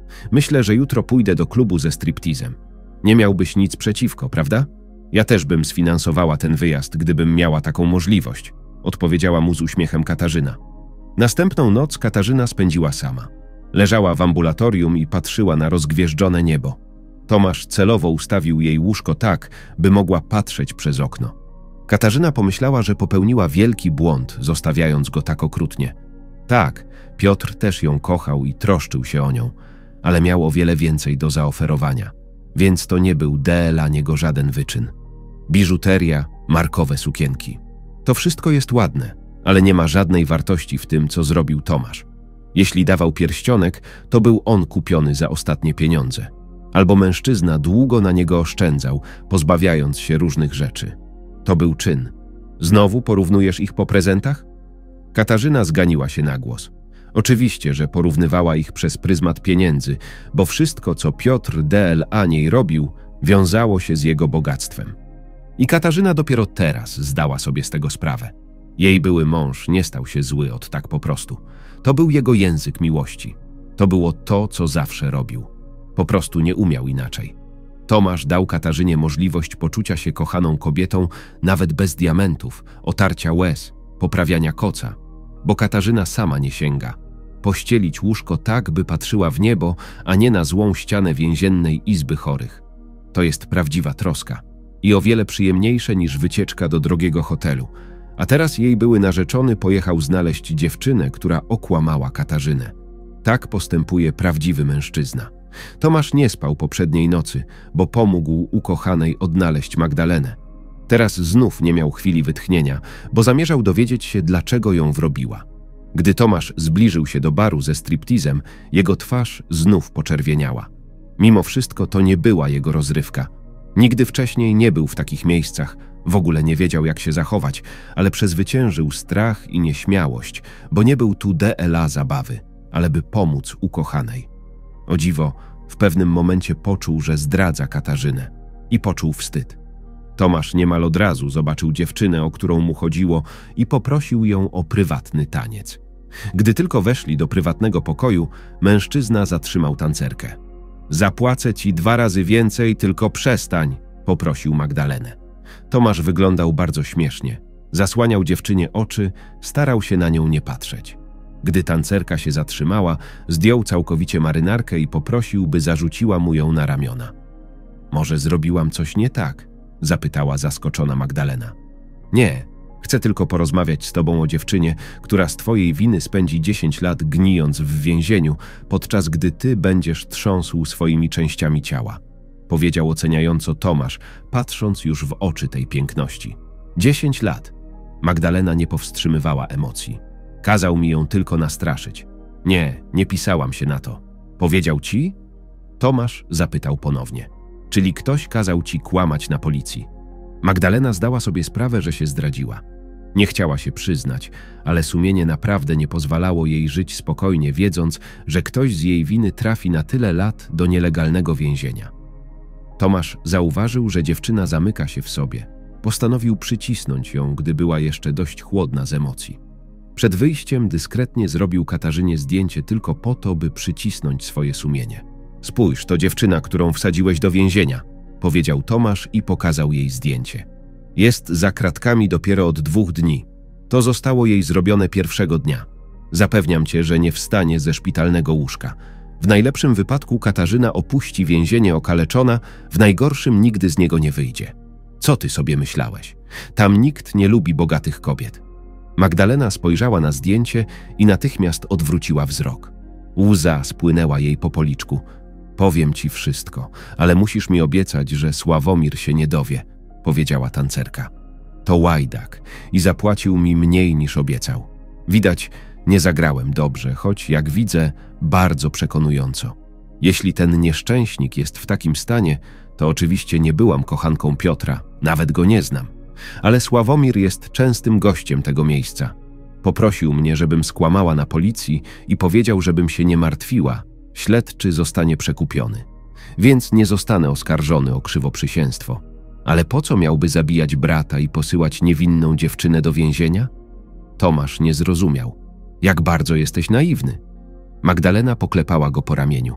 Myślę, że jutro pójdę do klubu ze striptizem. Nie miałbyś nic przeciwko, prawda? Ja też bym sfinansowała ten wyjazd, gdybym miała taką możliwość, odpowiedziała mu z uśmiechem Katarzyna. Następną noc Katarzyna spędziła sama. Leżała w ambulatorium i patrzyła na rozgwieżdżone niebo. Tomasz celowo ustawił jej łóżko tak, by mogła patrzeć przez okno. Katarzyna pomyślała, że popełniła wielki błąd, zostawiając go tak okrutnie. Tak, Piotr też ją kochał i troszczył się o nią, ale miał o wiele więcej do zaoferowania, więc to nie był dla niego żaden wyczyn. Biżuteria, markowe sukienki. To wszystko jest ładne, ale nie ma żadnej wartości w tym, co zrobił Tomasz. Jeśli dawał pierścionek, to był on kupiony za ostatnie pieniądze. Albo mężczyzna długo na niego oszczędzał, pozbawiając się różnych rzeczy. To był czyn. Znowu porównujesz ich po prezentach? Katarzyna zganiła się na głos. Oczywiście, że porównywała ich przez pryzmat pieniędzy, bo wszystko, co Piotr dla niej robił, wiązało się z jego bogactwem. I Katarzyna dopiero teraz zdała sobie z tego sprawę. Jej były mąż nie stał się zły od tak po prostu. To był jego język miłości. To było to, co zawsze robił. Po prostu nie umiał inaczej. Tomasz dał Katarzynie możliwość poczucia się kochaną kobietą nawet bez diamentów, otarcia łez, poprawiania koca, bo Katarzyna sama nie sięga. Pościelić łóżko tak, by patrzyła w niebo, a nie na złą ścianę więziennej izby chorych. To jest prawdziwa troska i o wiele przyjemniejsze niż wycieczka do drogiego hotelu. A teraz jej były narzeczony pojechał znaleźć dziewczynę, która okłamała Katarzynę. Tak postępuje prawdziwy mężczyzna. Tomasz nie spał poprzedniej nocy, bo pomógł ukochanej odnaleźć Magdalenę. Teraz znów nie miał chwili wytchnienia, bo zamierzał dowiedzieć się, dlaczego ją wrobiła. Gdy Tomasz zbliżył się do baru ze striptizem, jego twarz znów poczerwieniała. Mimo wszystko to nie była jego rozrywka. Nigdy wcześniej nie był w takich miejscach, w ogóle nie wiedział, jak się zachować, ale przezwyciężył strach i nieśmiałość, bo nie był tu dla zabawy, ale by pomóc ukochanej. O dziwo, w pewnym momencie poczuł, że zdradza Katarzynę i poczuł wstyd. Tomasz niemal od razu zobaczył dziewczynę, o którą mu chodziło i poprosił ją o prywatny taniec. Gdy tylko weszli do prywatnego pokoju, mężczyzna zatrzymał tancerkę. Zapłacę ci dwa razy więcej, tylko przestań, poprosił Magdalenę. Tomasz wyglądał bardzo śmiesznie. Zasłaniał dziewczynie oczy, starał się na nią nie patrzeć. Gdy tancerka się zatrzymała, zdjął całkowicie marynarkę i poprosił, by zarzuciła mu ją na ramiona. Może zrobiłam coś nie tak? Zapytała zaskoczona Magdalena. Nie, chcę tylko porozmawiać z tobą o dziewczynie, która z twojej winy spędzi dziesięć lat gnijąc w więzieniu, podczas gdy ty będziesz trząsł swoimi częściami ciała. Powiedział oceniająco Tomasz, patrząc już w oczy tej piękności. Dziesięć lat. Magdalena nie powstrzymywała emocji. Kazał mi ją tylko nastraszyć. Nie, nie pisałam się na to. Powiedział ci? Tomasz zapytał ponownie. Czyli ktoś kazał ci kłamać na policji? Magdalena zdała sobie sprawę, że się zdradziła. Nie chciała się przyznać, ale sumienie naprawdę nie pozwalało jej żyć spokojnie, wiedząc, że ktoś z jej winy trafi na tyle lat do nielegalnego więzienia. Tomasz zauważył, że dziewczyna zamyka się w sobie. Postanowił przycisnąć ją, gdy była jeszcze dość chłodna z emocji. Przed wyjściem dyskretnie zrobił Katarzynie zdjęcie tylko po to, by przycisnąć swoje sumienie. Spójrz, to dziewczyna, którą wsadziłeś do więzienia, powiedział Tomasz i pokazał jej zdjęcie. Jest za kratkami dopiero od dwóch dni. To zostało jej zrobione pierwszego dnia. Zapewniam cię, że nie wstanie ze szpitalnego łóżka. W najlepszym wypadku Katarzyna opuści więzienie okaleczona, w najgorszym nigdy z niego nie wyjdzie. Co ty sobie myślałeś? Tam nikt nie lubi bogatych kobiet. Magdalena spojrzała na zdjęcie i natychmiast odwróciła wzrok. Łza spłynęła jej po policzku. Powiem ci wszystko, ale musisz mi obiecać, że Sławomir się nie dowie, powiedziała tancerka. To łajdak i zapłacił mi mniej niż obiecał. Widać, nie zagrałem dobrze, choć jak widzę, bardzo przekonująco. Jeśli ten nieszczęśnik jest w takim stanie, to oczywiście nie byłam kochanką Piotra, nawet go nie znam. Ale Sławomir jest częstym gościem tego miejsca. Poprosił mnie, żebym skłamała na policji i powiedział, żebym się nie martwiła. Śledczy zostanie przekupiony. Więc nie zostanę oskarżony o krzywoprzysięstwo. Ale po co miałby zabijać brata i posyłać niewinną dziewczynę do więzienia? Tomasz nie zrozumiał. Jak bardzo jesteś naiwny. Magdalena poklepała go po ramieniu.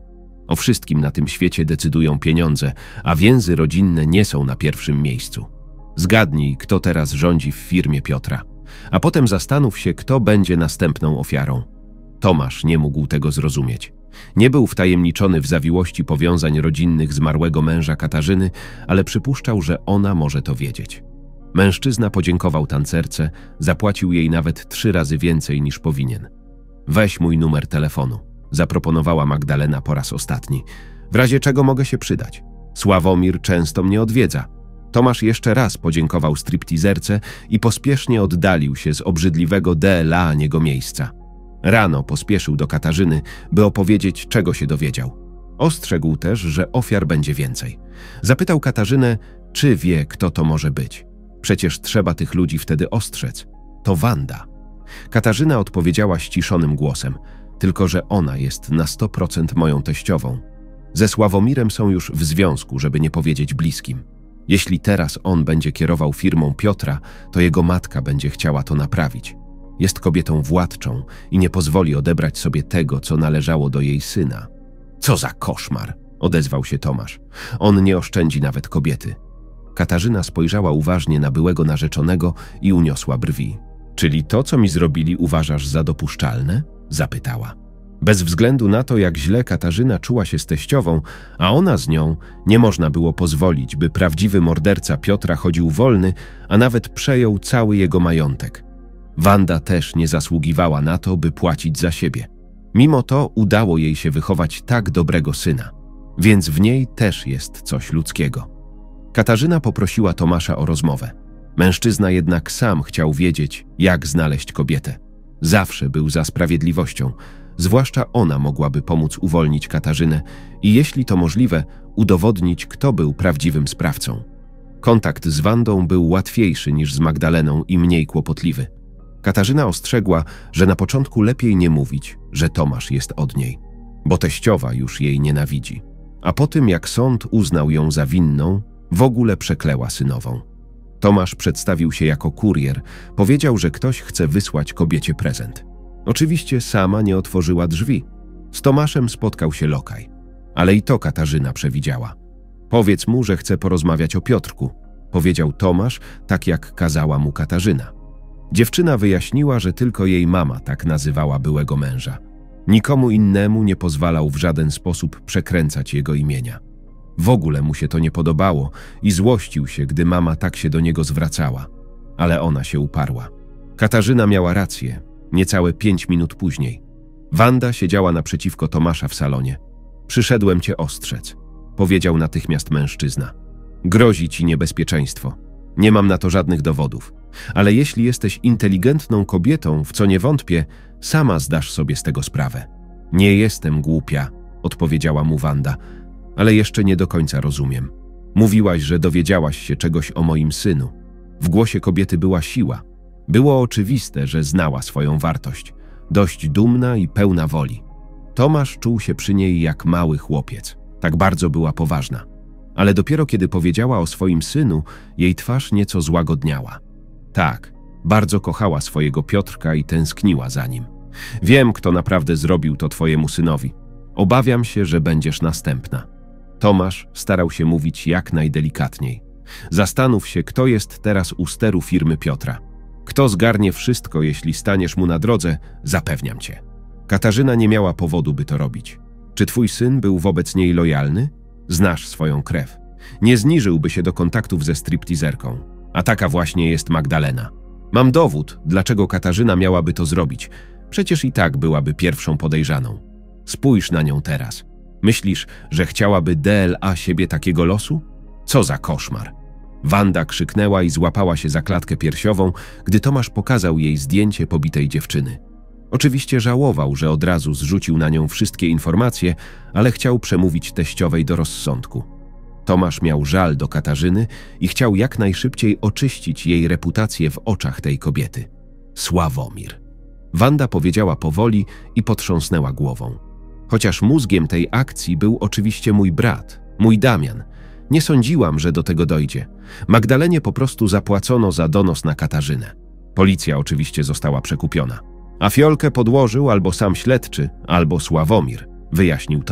O wszystkim na tym świecie decydują pieniądze, a więzy rodzinne nie są na pierwszym miejscu. Zgadnij, kto teraz rządzi w firmie Piotra, a potem zastanów się, kto będzie następną ofiarą. Tomasz nie mógł tego zrozumieć. Nie był wtajemniczony w zawiłości powiązań rodzinnych zmarłego męża Katarzyny, ale przypuszczał, że ona może to wiedzieć. Mężczyzna podziękował tancerce, zapłacił jej nawet trzy razy więcej niż powinien. Weź mój numer telefonu, zaproponowała Magdalena po raz ostatni. W razie czego mogę się przydać. Sławomir często mnie odwiedza. Tomasz jeszcze raz podziękował stripteaserce i pospiesznie oddalił się z obrzydliwego dla niego miejsca. Rano pospieszył do Katarzyny, by opowiedzieć, czego się dowiedział. Ostrzegł też, że ofiar będzie więcej. Zapytał Katarzynę, czy wie, kto to może być. Przecież trzeba tych ludzi wtedy ostrzec. To Wanda. Katarzyna odpowiedziała ściszonym głosem, tylko że ona jest na sto procent moją teściową. Ze Sławomirem są już w związku, żeby nie powiedzieć bliskim. Jeśli teraz on będzie kierował firmą Piotra, to jego matka będzie chciała to naprawić. Jest kobietą władczą i nie pozwoli odebrać sobie tego, co należało do jej syna. Co za koszmar, odezwał się Tomasz. On nie oszczędzi nawet kobiety. Katarzyna spojrzała uważnie na byłego narzeczonego i uniosła brwi. Czyli to, co mi zrobili, uważasz za dopuszczalne? Zapytała. Bez względu na to, jak źle Katarzyna czuła się z teściową, a ona z nią, nie można było pozwolić, by prawdziwy morderca Piotra chodził wolny, a nawet przejął cały jego majątek. Wanda też nie zasługiwała na to, by płacić za siebie. Mimo to udało jej się wychować tak dobrego syna, więc w niej też jest coś ludzkiego. Katarzyna poprosiła Tomasza o rozmowę. Mężczyzna jednak sam chciał wiedzieć, jak znaleźć kobietę. Zawsze był za sprawiedliwością, zwłaszcza ona mogłaby pomóc uwolnić Katarzynę i jeśli to możliwe, udowodnić, kto był prawdziwym sprawcą. Kontakt z Wandą był łatwiejszy niż z Magdaleną i mniej kłopotliwy. Katarzyna ostrzegła, że na początku lepiej nie mówić, że Tomasz jest od niej, bo teściowa już jej nienawidzi. A po tym, jak sąd uznał ją za winną, w ogóle przekleła synową. Tomasz przedstawił się jako kurier, powiedział, że ktoś chce wysłać kobiecie prezent. Oczywiście sama nie otworzyła drzwi. Z Tomaszem spotkał się lokaj. Ale i to Katarzyna przewidziała. Powiedz mu, że chce porozmawiać o Piotrku, powiedział Tomasz, tak jak kazała mu Katarzyna. Dziewczyna wyjaśniła, że tylko jej mama tak nazywała byłego męża. Nikomu innemu nie pozwalał w żaden sposób przekręcać jego imienia. W ogóle mu się to nie podobało i złościł się, gdy mama tak się do niego zwracała. Ale ona się uparła. Katarzyna miała rację, niecałe pięć minut później. Wanda siedziała naprzeciwko Tomasza w salonie. Przyszedłem cię ostrzec, powiedział natychmiast mężczyzna. Grozi ci niebezpieczeństwo. Nie mam na to żadnych dowodów. Ale jeśli jesteś inteligentną kobietą, w co nie wątpię, sama zdasz sobie z tego sprawę. Nie jestem głupia, odpowiedziała mu Wanda, ale jeszcze nie do końca rozumiem. Mówiłaś, że dowiedziałaś się czegoś o moim synu. W głosie kobiety była siła. Było oczywiste, że znała swoją wartość. Dość dumna i pełna woli. Tomasz czuł się przy niej jak mały chłopiec. Tak bardzo była poważna. Ale dopiero kiedy powiedziała o swoim synu, jej twarz nieco złagodniała. Tak, bardzo kochała swojego Piotrka i tęskniła za nim. Wiem, kto naprawdę zrobił to twojemu synowi. Obawiam się, że będziesz następna. Tomasz starał się mówić jak najdelikatniej. Zastanów się, kto jest teraz u steru firmy Piotra. Kto zgarnie wszystko, jeśli staniesz mu na drodze, zapewniam cię. Katarzyna nie miała powodu, by to robić. Czy twój syn był wobec niej lojalny? Znasz swoją krew. Nie zniżyłby się do kontaktów ze stripteaserką. A taka właśnie jest Magdalena. Mam dowód, dlaczego Katarzyna miałaby to zrobić. Przecież i tak byłaby pierwszą podejrzaną. Spójrz na nią teraz. Myślisz, że chciałaby dla siebie takiego losu? Co za koszmar. Wanda krzyknęła i złapała się za klatkę piersiową, gdy Tomasz pokazał jej zdjęcie pobitej dziewczyny. Oczywiście żałował, że od razu zrzucił na nią wszystkie informacje, ale chciał przemówić teściowej do rozsądku. Tomasz miał żal do Katarzyny i chciał jak najszybciej oczyścić jej reputację w oczach tej kobiety. Sławomir. Wanda powiedziała powoli i potrząsnęła głową. Chociaż mózgiem tej akcji był oczywiście mój brat, mój Damian. Nie sądziłam, że do tego dojdzie. Magdalenie po prostu zapłacono za donos na Katarzynę. Policja oczywiście została przekupiona. A fiolkę podłożył albo sam śledczy, albo Sławomir, wyjaśnił Tomasz.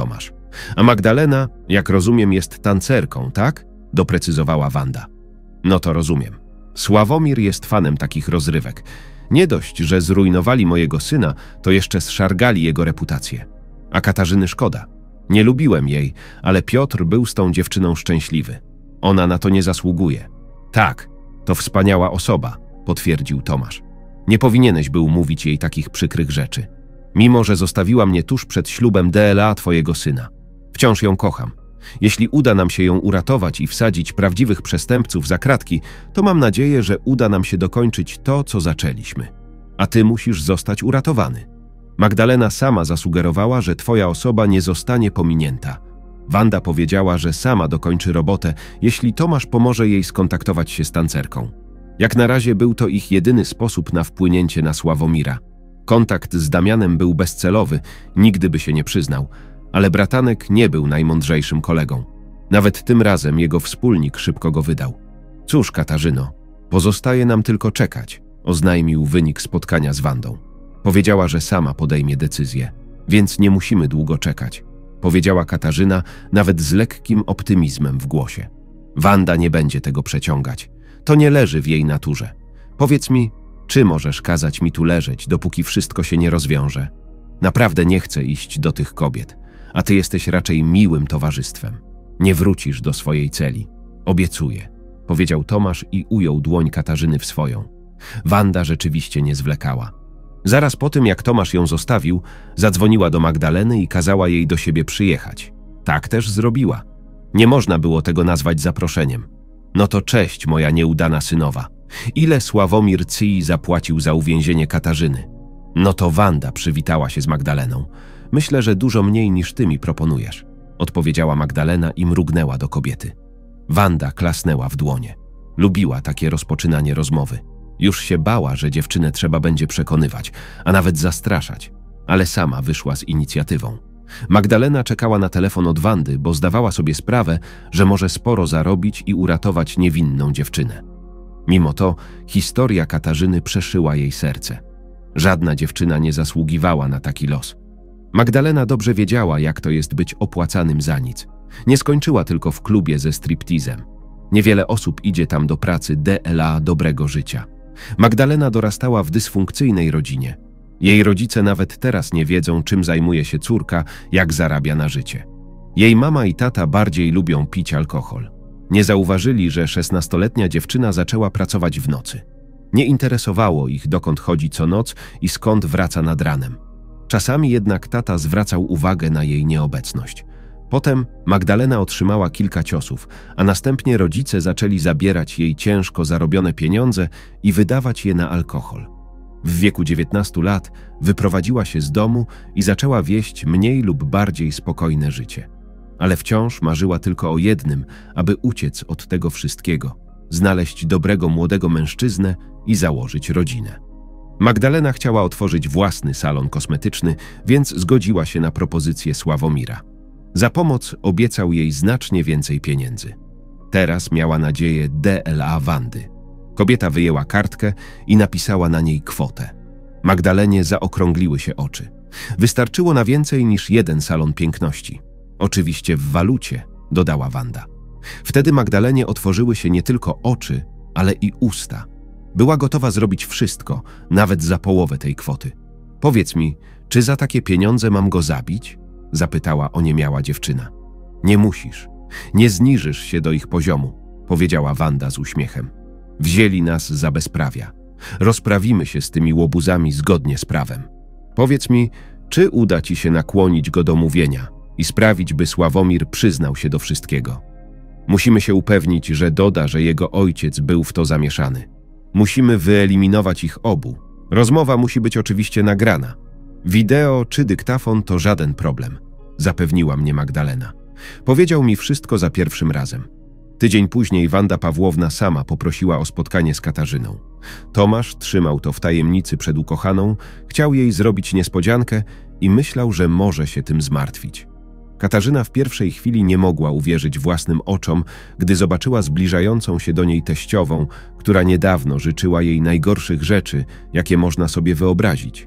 A Magdalena, jak rozumiem, jest tancerką, tak? Doprecyzowała Wanda. No to rozumiem. Sławomir jest fanem takich rozrywek. Nie dość, że zrujnowali mojego syna, to jeszcze zszargali jego reputację. A Katarzyny szkoda. Nie lubiłem jej, ale Piotr był z tą dziewczyną szczęśliwy. Ona na to nie zasługuje. Tak, to wspaniała osoba, potwierdził Tomasz. Nie powinieneś był mówić jej takich przykrych rzeczy. Mimo że zostawiła mnie tuż przed ślubem D L A twojego syna. Wciąż ją kocham. Jeśli uda nam się ją uratować i wsadzić prawdziwych przestępców za kratki, to mam nadzieję, że uda nam się dokończyć to, co zaczęliśmy. A ty musisz zostać uratowany. Magdalena sama zasugerowała, że twoja osoba nie zostanie pominięta. Wanda powiedziała, że sama dokończy robotę, jeśli Tomasz pomoże jej skontaktować się z tancerką. Jak na razie był to ich jedyny sposób na wpłynięcie na Sławomira. Kontakt z Damianem był bezcelowy, nigdy by się nie przyznał, ale bratanek nie był najmądrzejszym kolegą. Nawet tym razem jego wspólnik szybko go wydał. Cóż, Katarzyno, pozostaje nam tylko czekać, oznajmił wynik spotkania z Wandą. Powiedziała, że sama podejmie decyzję, więc nie musimy długo czekać, powiedziała Katarzyna, nawet z lekkim optymizmem w głosie. Wanda nie będzie tego przeciągać. To nie leży w jej naturze. Powiedz mi, czy możesz kazać mi tu leżeć, dopóki wszystko się nie rozwiąże? Naprawdę nie chcę iść do tych kobiet, a ty jesteś raczej miłym towarzystwem. Nie wrócisz do swojej celi. Obiecuję, powiedział Tomasz i ujął dłoń Katarzyny w swoją. Wanda rzeczywiście nie zwlekała. Zaraz po tym, jak Tomasz ją zostawił, zadzwoniła do Magdaleny i kazała jej do siebie przyjechać. Tak też zrobiła. Nie można było tego nazwać zaproszeniem. No to cześć, moja nieudana synowa. Ile Sławomir Cji zapłacił za uwięzienie Katarzyny? No to Wanda przywitała się z Magdaleną. Myślę, że dużo mniej niż ty mi proponujesz, odpowiedziała Magdalena i mrugnęła do kobiety. Wanda klasnęła w dłonie. Lubiła takie rozpoczynanie rozmowy. Już się bała, że dziewczynę trzeba będzie przekonywać, a nawet zastraszać, ale sama wyszła z inicjatywą. Magdalena czekała na telefon od Wandy, bo zdawała sobie sprawę, że może sporo zarobić i uratować niewinną dziewczynę. Mimo to historia Katarzyny przeszyła jej serce. Żadna dziewczyna nie zasługiwała na taki los. Magdalena dobrze wiedziała, jak to jest być opłacanym za nic. Nie skończyła tylko w klubie ze striptizem. Niewiele osób idzie tam do pracy D L A dobrego życia. Magdalena dorastała w dysfunkcyjnej rodzinie. Jej rodzice nawet teraz nie wiedzą, czym zajmuje się córka, jak zarabia na życie. Jej mama i tata bardziej lubią pić alkohol. Nie zauważyli, że szesnastoletnia dziewczyna zaczęła pracować w nocy. Nie interesowało ich, dokąd chodzi co noc i skąd wraca nad ranem. Czasami jednak tata zwracał uwagę na jej nieobecność. Potem Magdalena otrzymała kilka ciosów, a następnie rodzice zaczęli zabierać jej ciężko zarobione pieniądze i wydawać je na alkohol. W wieku dziewiętnastu lat wyprowadziła się z domu i zaczęła wieść mniej lub bardziej spokojne życie. Ale wciąż marzyła tylko o jednym, aby uciec od tego wszystkiego, znaleźć dobrego młodego mężczyznę i założyć rodzinę. Magdalena chciała otworzyć własny salon kosmetyczny, więc zgodziła się na propozycję Sławomira. Za pomoc obiecał jej znacznie więcej pieniędzy. Teraz miała nadzieję D L A Wandy. Kobieta wyjęła kartkę i napisała na niej kwotę. Magdalenie zaokrągliły się oczy. Wystarczyło na więcej niż jeden salon piękności. Oczywiście w walucie, dodała Wanda. Wtedy Magdalenie otworzyły się nie tylko oczy, ale i usta. Była gotowa zrobić wszystko, nawet za połowę tej kwoty. Powiedz mi, czy za takie pieniądze mam go zabić? Zapytała oniemiała dziewczyna. Nie musisz. Nie zniżysz się do ich poziomu, powiedziała Wanda z uśmiechem. Wzięli nas za bezprawia. Rozprawimy się z tymi łobuzami zgodnie z prawem. Powiedz mi, czy uda ci się nakłonić go do mówienia i sprawić, by Sławomir przyznał się do wszystkiego. Musimy się upewnić, że doda, że jego ojciec był w to zamieszany. Musimy wyeliminować ich obu. Rozmowa musi być oczywiście nagrana. Wideo czy dyktafon to żaden problem, zapewniła mnie Magdalena. Powiedział mi wszystko za pierwszym razem. Tydzień później Wanda Pawłowna sama poprosiła o spotkanie z Katarzyną. Tomasz trzymał to w tajemnicy przed ukochaną, chciał jej zrobić niespodziankę i myślał, że może się tym zmartwić. Katarzyna w pierwszej chwili nie mogła uwierzyć własnym oczom, gdy zobaczyła zbliżającą się do niej teściową, która niedawno życzyła jej najgorszych rzeczy, jakie można sobie wyobrazić.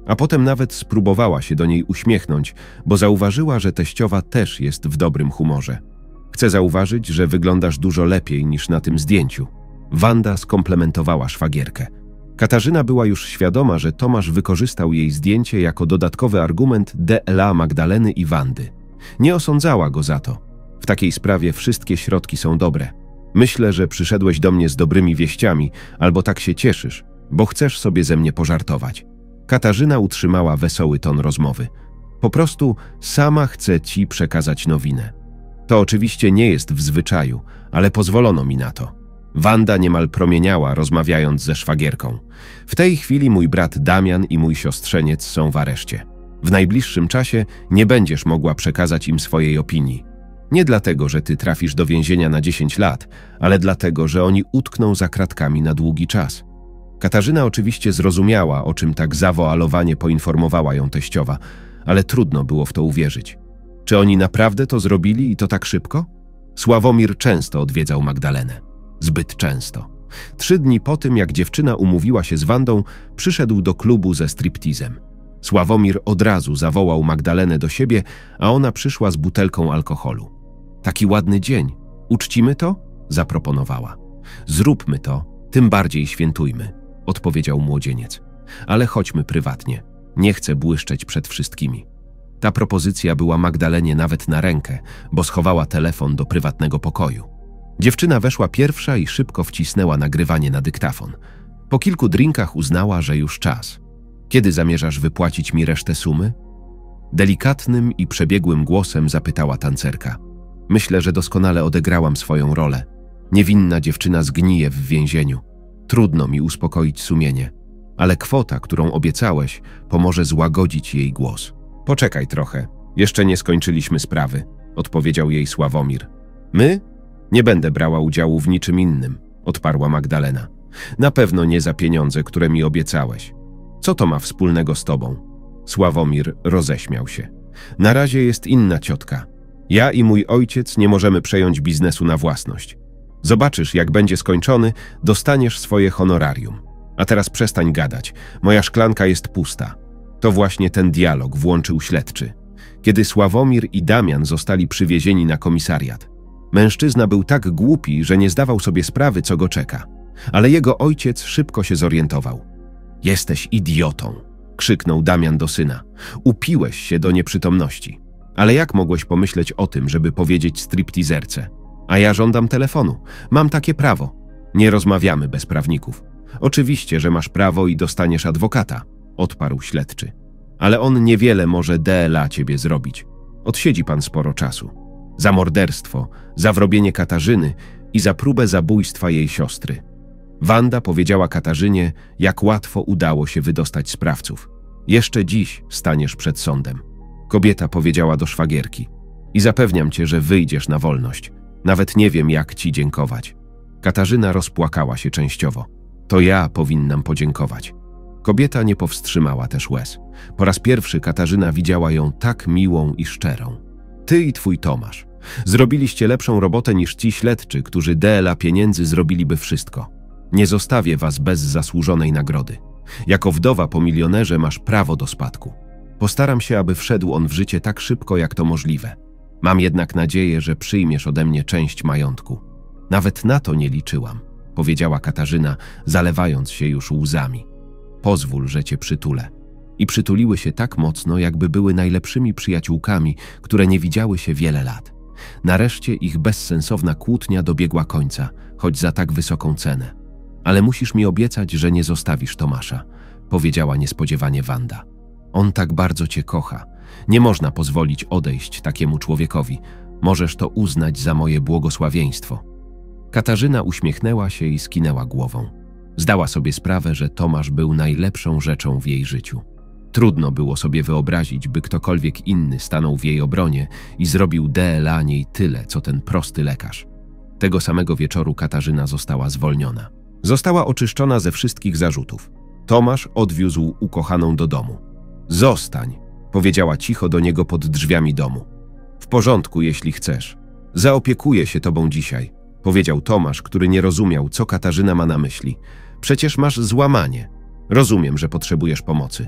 A potem nawet spróbowała się do niej uśmiechnąć, bo zauważyła, że teściowa też jest w dobrym humorze. Chcę zauważyć, że wyglądasz dużo lepiej niż na tym zdjęciu. Wanda skomplementowała szwagierkę. Katarzyna była już świadoma, że Tomasz wykorzystał jej zdjęcie jako dodatkowy argument D L A Magdaleny i Wandy. Nie osądzała go za to. W takiej sprawie wszystkie środki są dobre. Myślę, że przyszedłeś do mnie z dobrymi wieściami, albo tak się cieszysz, bo chcesz sobie ze mnie pożartować. Katarzyna utrzymała wesoły ton rozmowy. Po prostu sama chce ci przekazać nowinę. To oczywiście nie jest w zwyczaju, ale pozwolono mi na to. Wanda niemal promieniała, rozmawiając ze szwagierką. W tej chwili mój brat Damian i mój siostrzeniec są w areszcie. W najbliższym czasie nie będziesz mogła przekazać im swojej opinii. Nie dlatego, że ty trafisz do więzienia na dziesięć lat, ale dlatego, że oni utkną za kratkami na długi czas. Katarzyna oczywiście zrozumiała, o czym tak zawoalowanie poinformowała ją teściowa, ale trudno było w to uwierzyć. Czy oni naprawdę to zrobili i to tak szybko? Sławomir często odwiedzał Magdalenę. Zbyt często. Trzy dni po tym, jak dziewczyna umówiła się z Wandą, przyszedł do klubu ze striptizem. Sławomir od razu zawołał Magdalenę do siebie, a ona przyszła z butelką alkoholu. Taki ładny dzień. Uczcimy to? Zaproponowała. Zróbmy to, tym bardziej świętujmy, odpowiedział młodzieniec. Ale chodźmy prywatnie. Nie chcę błyszczeć przed wszystkimi. Ta propozycja była Magdalenie nawet na rękę, bo schowała telefon do prywatnego pokoju. Dziewczyna weszła pierwsza i szybko wcisnęła nagrywanie na dyktafon. Po kilku drinkach uznała, że już czas. Kiedy zamierzasz wypłacić mi resztę sumy? Delikatnym i przebiegłym głosem zapytała tancerka. Myślę, że doskonale odegrałam swoją rolę. Niewinna dziewczyna zgnije w więzieniu. Trudno mi uspokoić sumienie, ale kwota, którą obiecałeś, pomoże złagodzić jej głos. Poczekaj trochę, jeszcze nie skończyliśmy sprawy, odpowiedział jej Sławomir. My? Nie będę brała udziału w niczym innym, odparła Magdalena. Na pewno nie za pieniądze, które mi obiecałeś. Co to ma wspólnego z tobą? Sławomir roześmiał się. Na razie jest inna ciotka. Ja i mój ojciec nie możemy przejąć biznesu na własność. Zobaczysz, jak będzie skończony, dostaniesz swoje honorarium. A teraz przestań gadać, moja szklanka jest pusta. To właśnie ten dialog włączył śledczy. Kiedy Sławomir i Damian zostali przywiezieni na komisariat. Mężczyzna był tak głupi, że nie zdawał sobie sprawy, co go czeka. Ale jego ojciec szybko się zorientował. Jesteś idiotą, krzyknął Damian do syna. Upiłeś się do nieprzytomności. Ale jak mogłeś pomyśleć o tym, żeby powiedzieć striptizerce? A ja żądam telefonu. Mam takie prawo. Nie rozmawiamy bez prawników. Oczywiście, że masz prawo i dostaniesz adwokata, odparł śledczy. Ale on niewiele może D L A ciebie zrobić. Odsiedzi pan sporo czasu. Za morderstwo, za wrobienie Katarzyny i za próbę zabójstwa jej siostry. Wanda powiedziała Katarzynie, jak łatwo udało się wydostać sprawców. Jeszcze dziś staniesz przed sądem. Kobieta powiedziała do szwagierki. I zapewniam cię, że wyjdziesz na wolność. Nawet nie wiem, jak ci dziękować. Katarzyna rozpłakała się częściowo. To ja powinnam podziękować. Kobieta nie powstrzymała też łez. Po raz pierwszy Katarzyna widziała ją tak miłą i szczerą. Ty i twój Tomasz. Zrobiliście lepszą robotę niż ci śledczy, którzy D L A pieniędzy zrobiliby wszystko. Nie zostawię was bez zasłużonej nagrody. Jako wdowa po milionerze masz prawo do spadku. Postaram się, aby wszedł on w życie tak szybko, jak to możliwe. Mam jednak nadzieję, że przyjmiesz ode mnie część majątku. Nawet na to nie liczyłam, powiedziała Katarzyna, zalewając się już łzami. Pozwól, że cię przytulę. I przytuliły się tak mocno, jakby były najlepszymi przyjaciółkami, które nie widziały się wiele lat. Nareszcie ich bezsensowna kłótnia dobiegła końca, choć za tak wysoką cenę. Ale musisz mi obiecać, że nie zostawisz Tomasza, powiedziała niespodziewanie Wanda. On tak bardzo cię kocha. Nie można pozwolić odejść takiemu człowiekowi. Możesz to uznać za moje błogosławieństwo. Katarzyna uśmiechnęła się i skinęła głową. Zdała sobie sprawę, że Tomasz był najlepszą rzeczą w jej życiu. Trudno było sobie wyobrazić, by ktokolwiek inny stanął w jej obronie i zrobił D L A niej tyle, co ten prosty lekarz. Tego samego wieczoru Katarzyna została zwolniona. Została oczyszczona ze wszystkich zarzutów. Tomasz odwiózł ukochaną do domu. Zostań, powiedziała cicho do niego pod drzwiami domu. W porządku, jeśli chcesz. Zaopiekuję się tobą dzisiaj, powiedział Tomasz, który nie rozumiał, co Katarzyna ma na myśli. Przecież masz złamanie. Rozumiem, że potrzebujesz pomocy.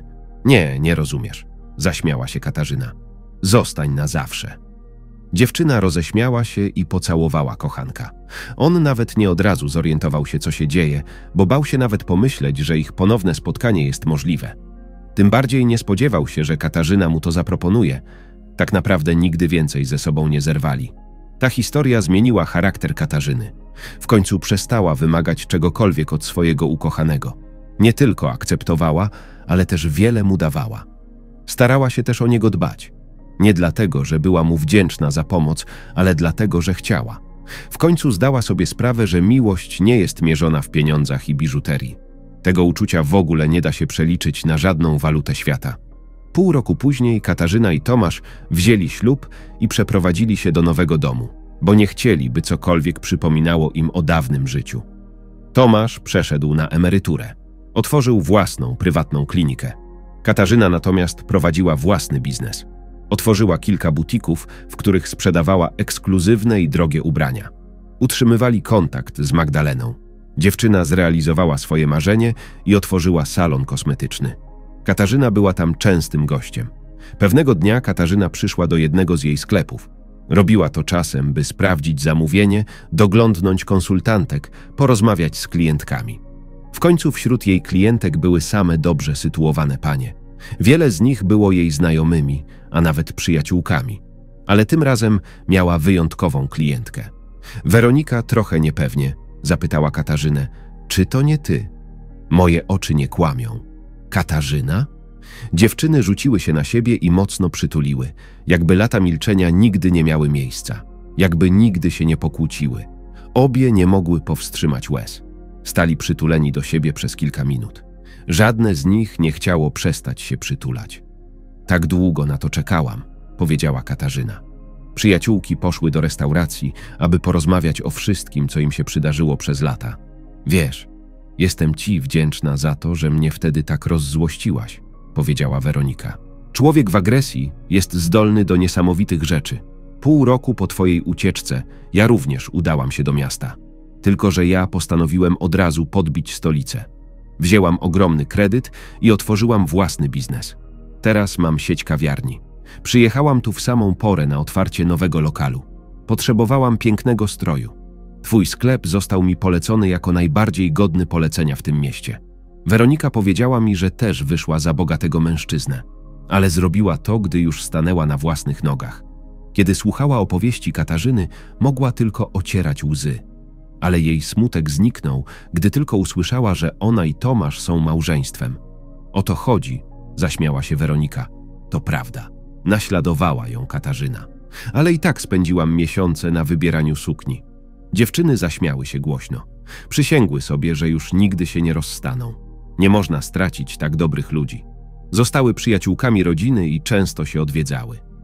Nie, nie rozumiesz, zaśmiała się Katarzyna. Zostań na zawsze. Dziewczyna roześmiała się i pocałowała kochanka. On nawet nie od razu zorientował się, co się dzieje, bo bał się nawet pomyśleć, że ich ponowne spotkanie jest możliwe. Tym bardziej nie spodziewał się, że Katarzyna mu to zaproponuje. Tak naprawdę nigdy więcej ze sobą nie zerwali. Ta historia zmieniła charakter Katarzyny. W końcu przestała wymagać czegokolwiek od swojego ukochanego. Nie tylko akceptowała, ale też wiele mu dawała. Starała się też o niego dbać. Nie dlatego, że była mu wdzięczna za pomoc, ale dlatego, że chciała. W końcu zdała sobie sprawę, że miłość nie jest mierzona w pieniądzach i biżuterii. Tego uczucia w ogóle nie da się przeliczyć na żadną walutę świata. Pół roku później Katarzyna i Tomasz wzięli ślub i przeprowadzili się do nowego domu, bo nie chcieli, by cokolwiek przypominało im o dawnym życiu. Tomasz przeszedł na emeryturę. Otworzył własną, prywatną klinikę. Katarzyna natomiast prowadziła własny biznes. Otworzyła kilka butików, w których sprzedawała ekskluzywne i drogie ubrania. Utrzymywali kontakt z Magdaleną. Dziewczyna zrealizowała swoje marzenie i otworzyła salon kosmetyczny. Katarzyna była tam częstym gościem. Pewnego dnia Katarzyna przyszła do jednego z jej sklepów. Robiła to czasem, by sprawdzić zamówienie, doglądnąć konsultantek, porozmawiać z klientkami. W końcu wśród jej klientek były same dobrze sytuowane panie. Wiele z nich było jej znajomymi, a nawet przyjaciółkami. Ale tym razem miała wyjątkową klientkę. Weronika trochę niepewnie zapytała Katarzynę: czy to nie ty? Moje oczy nie kłamią. Katarzyna? Dziewczyny rzuciły się na siebie i mocno przytuliły, jakby lata milczenia nigdy nie miały miejsca, jakby nigdy się nie pokłóciły. Obie nie mogły powstrzymać łez. Stali przytuleni do siebie przez kilka minut. Żadne z nich nie chciało przestać się przytulać. Tak długo na to czekałam, powiedziała Katarzyna. Przyjaciółki poszły do restauracji, aby porozmawiać o wszystkim, co im się przydarzyło przez lata. Wiesz, jestem ci wdzięczna za to, że mnie wtedy tak rozzłościłaś, powiedziała Weronika. Człowiek w agresji jest zdolny do niesamowitych rzeczy. Pół roku po twojej ucieczce ja również udałam się do miasta. Tylko że ja postanowiłem od razu podbić stolicę. Wzięłam ogromny kredyt i otworzyłam własny biznes. Teraz mam sieć kawiarni. Przyjechałam tu w samą porę na otwarcie nowego lokalu. Potrzebowałam pięknego stroju. Twój sklep został mi polecony jako najbardziej godny polecenia w tym mieście. Weronika powiedziała mi, że też wyszła za bogatego mężczyznę, ale zrobiła to, gdy już stanęła na własnych nogach. Kiedy słuchała opowieści Katarzyny, mogła tylko ocierać łzy. Ale jej smutek zniknął, gdy tylko usłyszała, że ona i Tomasz są małżeństwem. O to chodzi, zaśmiała się Weronika. To prawda. Naśladowała ją Katarzyna. Ale i tak spędziłam miesiące na wybieraniu sukni. Dziewczyny zaśmiały się głośno. Przysięgły sobie, że już nigdy się nie rozstaną. Nie można stracić tak dobrych ludzi. Zostały przyjaciółkami rodziny i często się odwiedzały.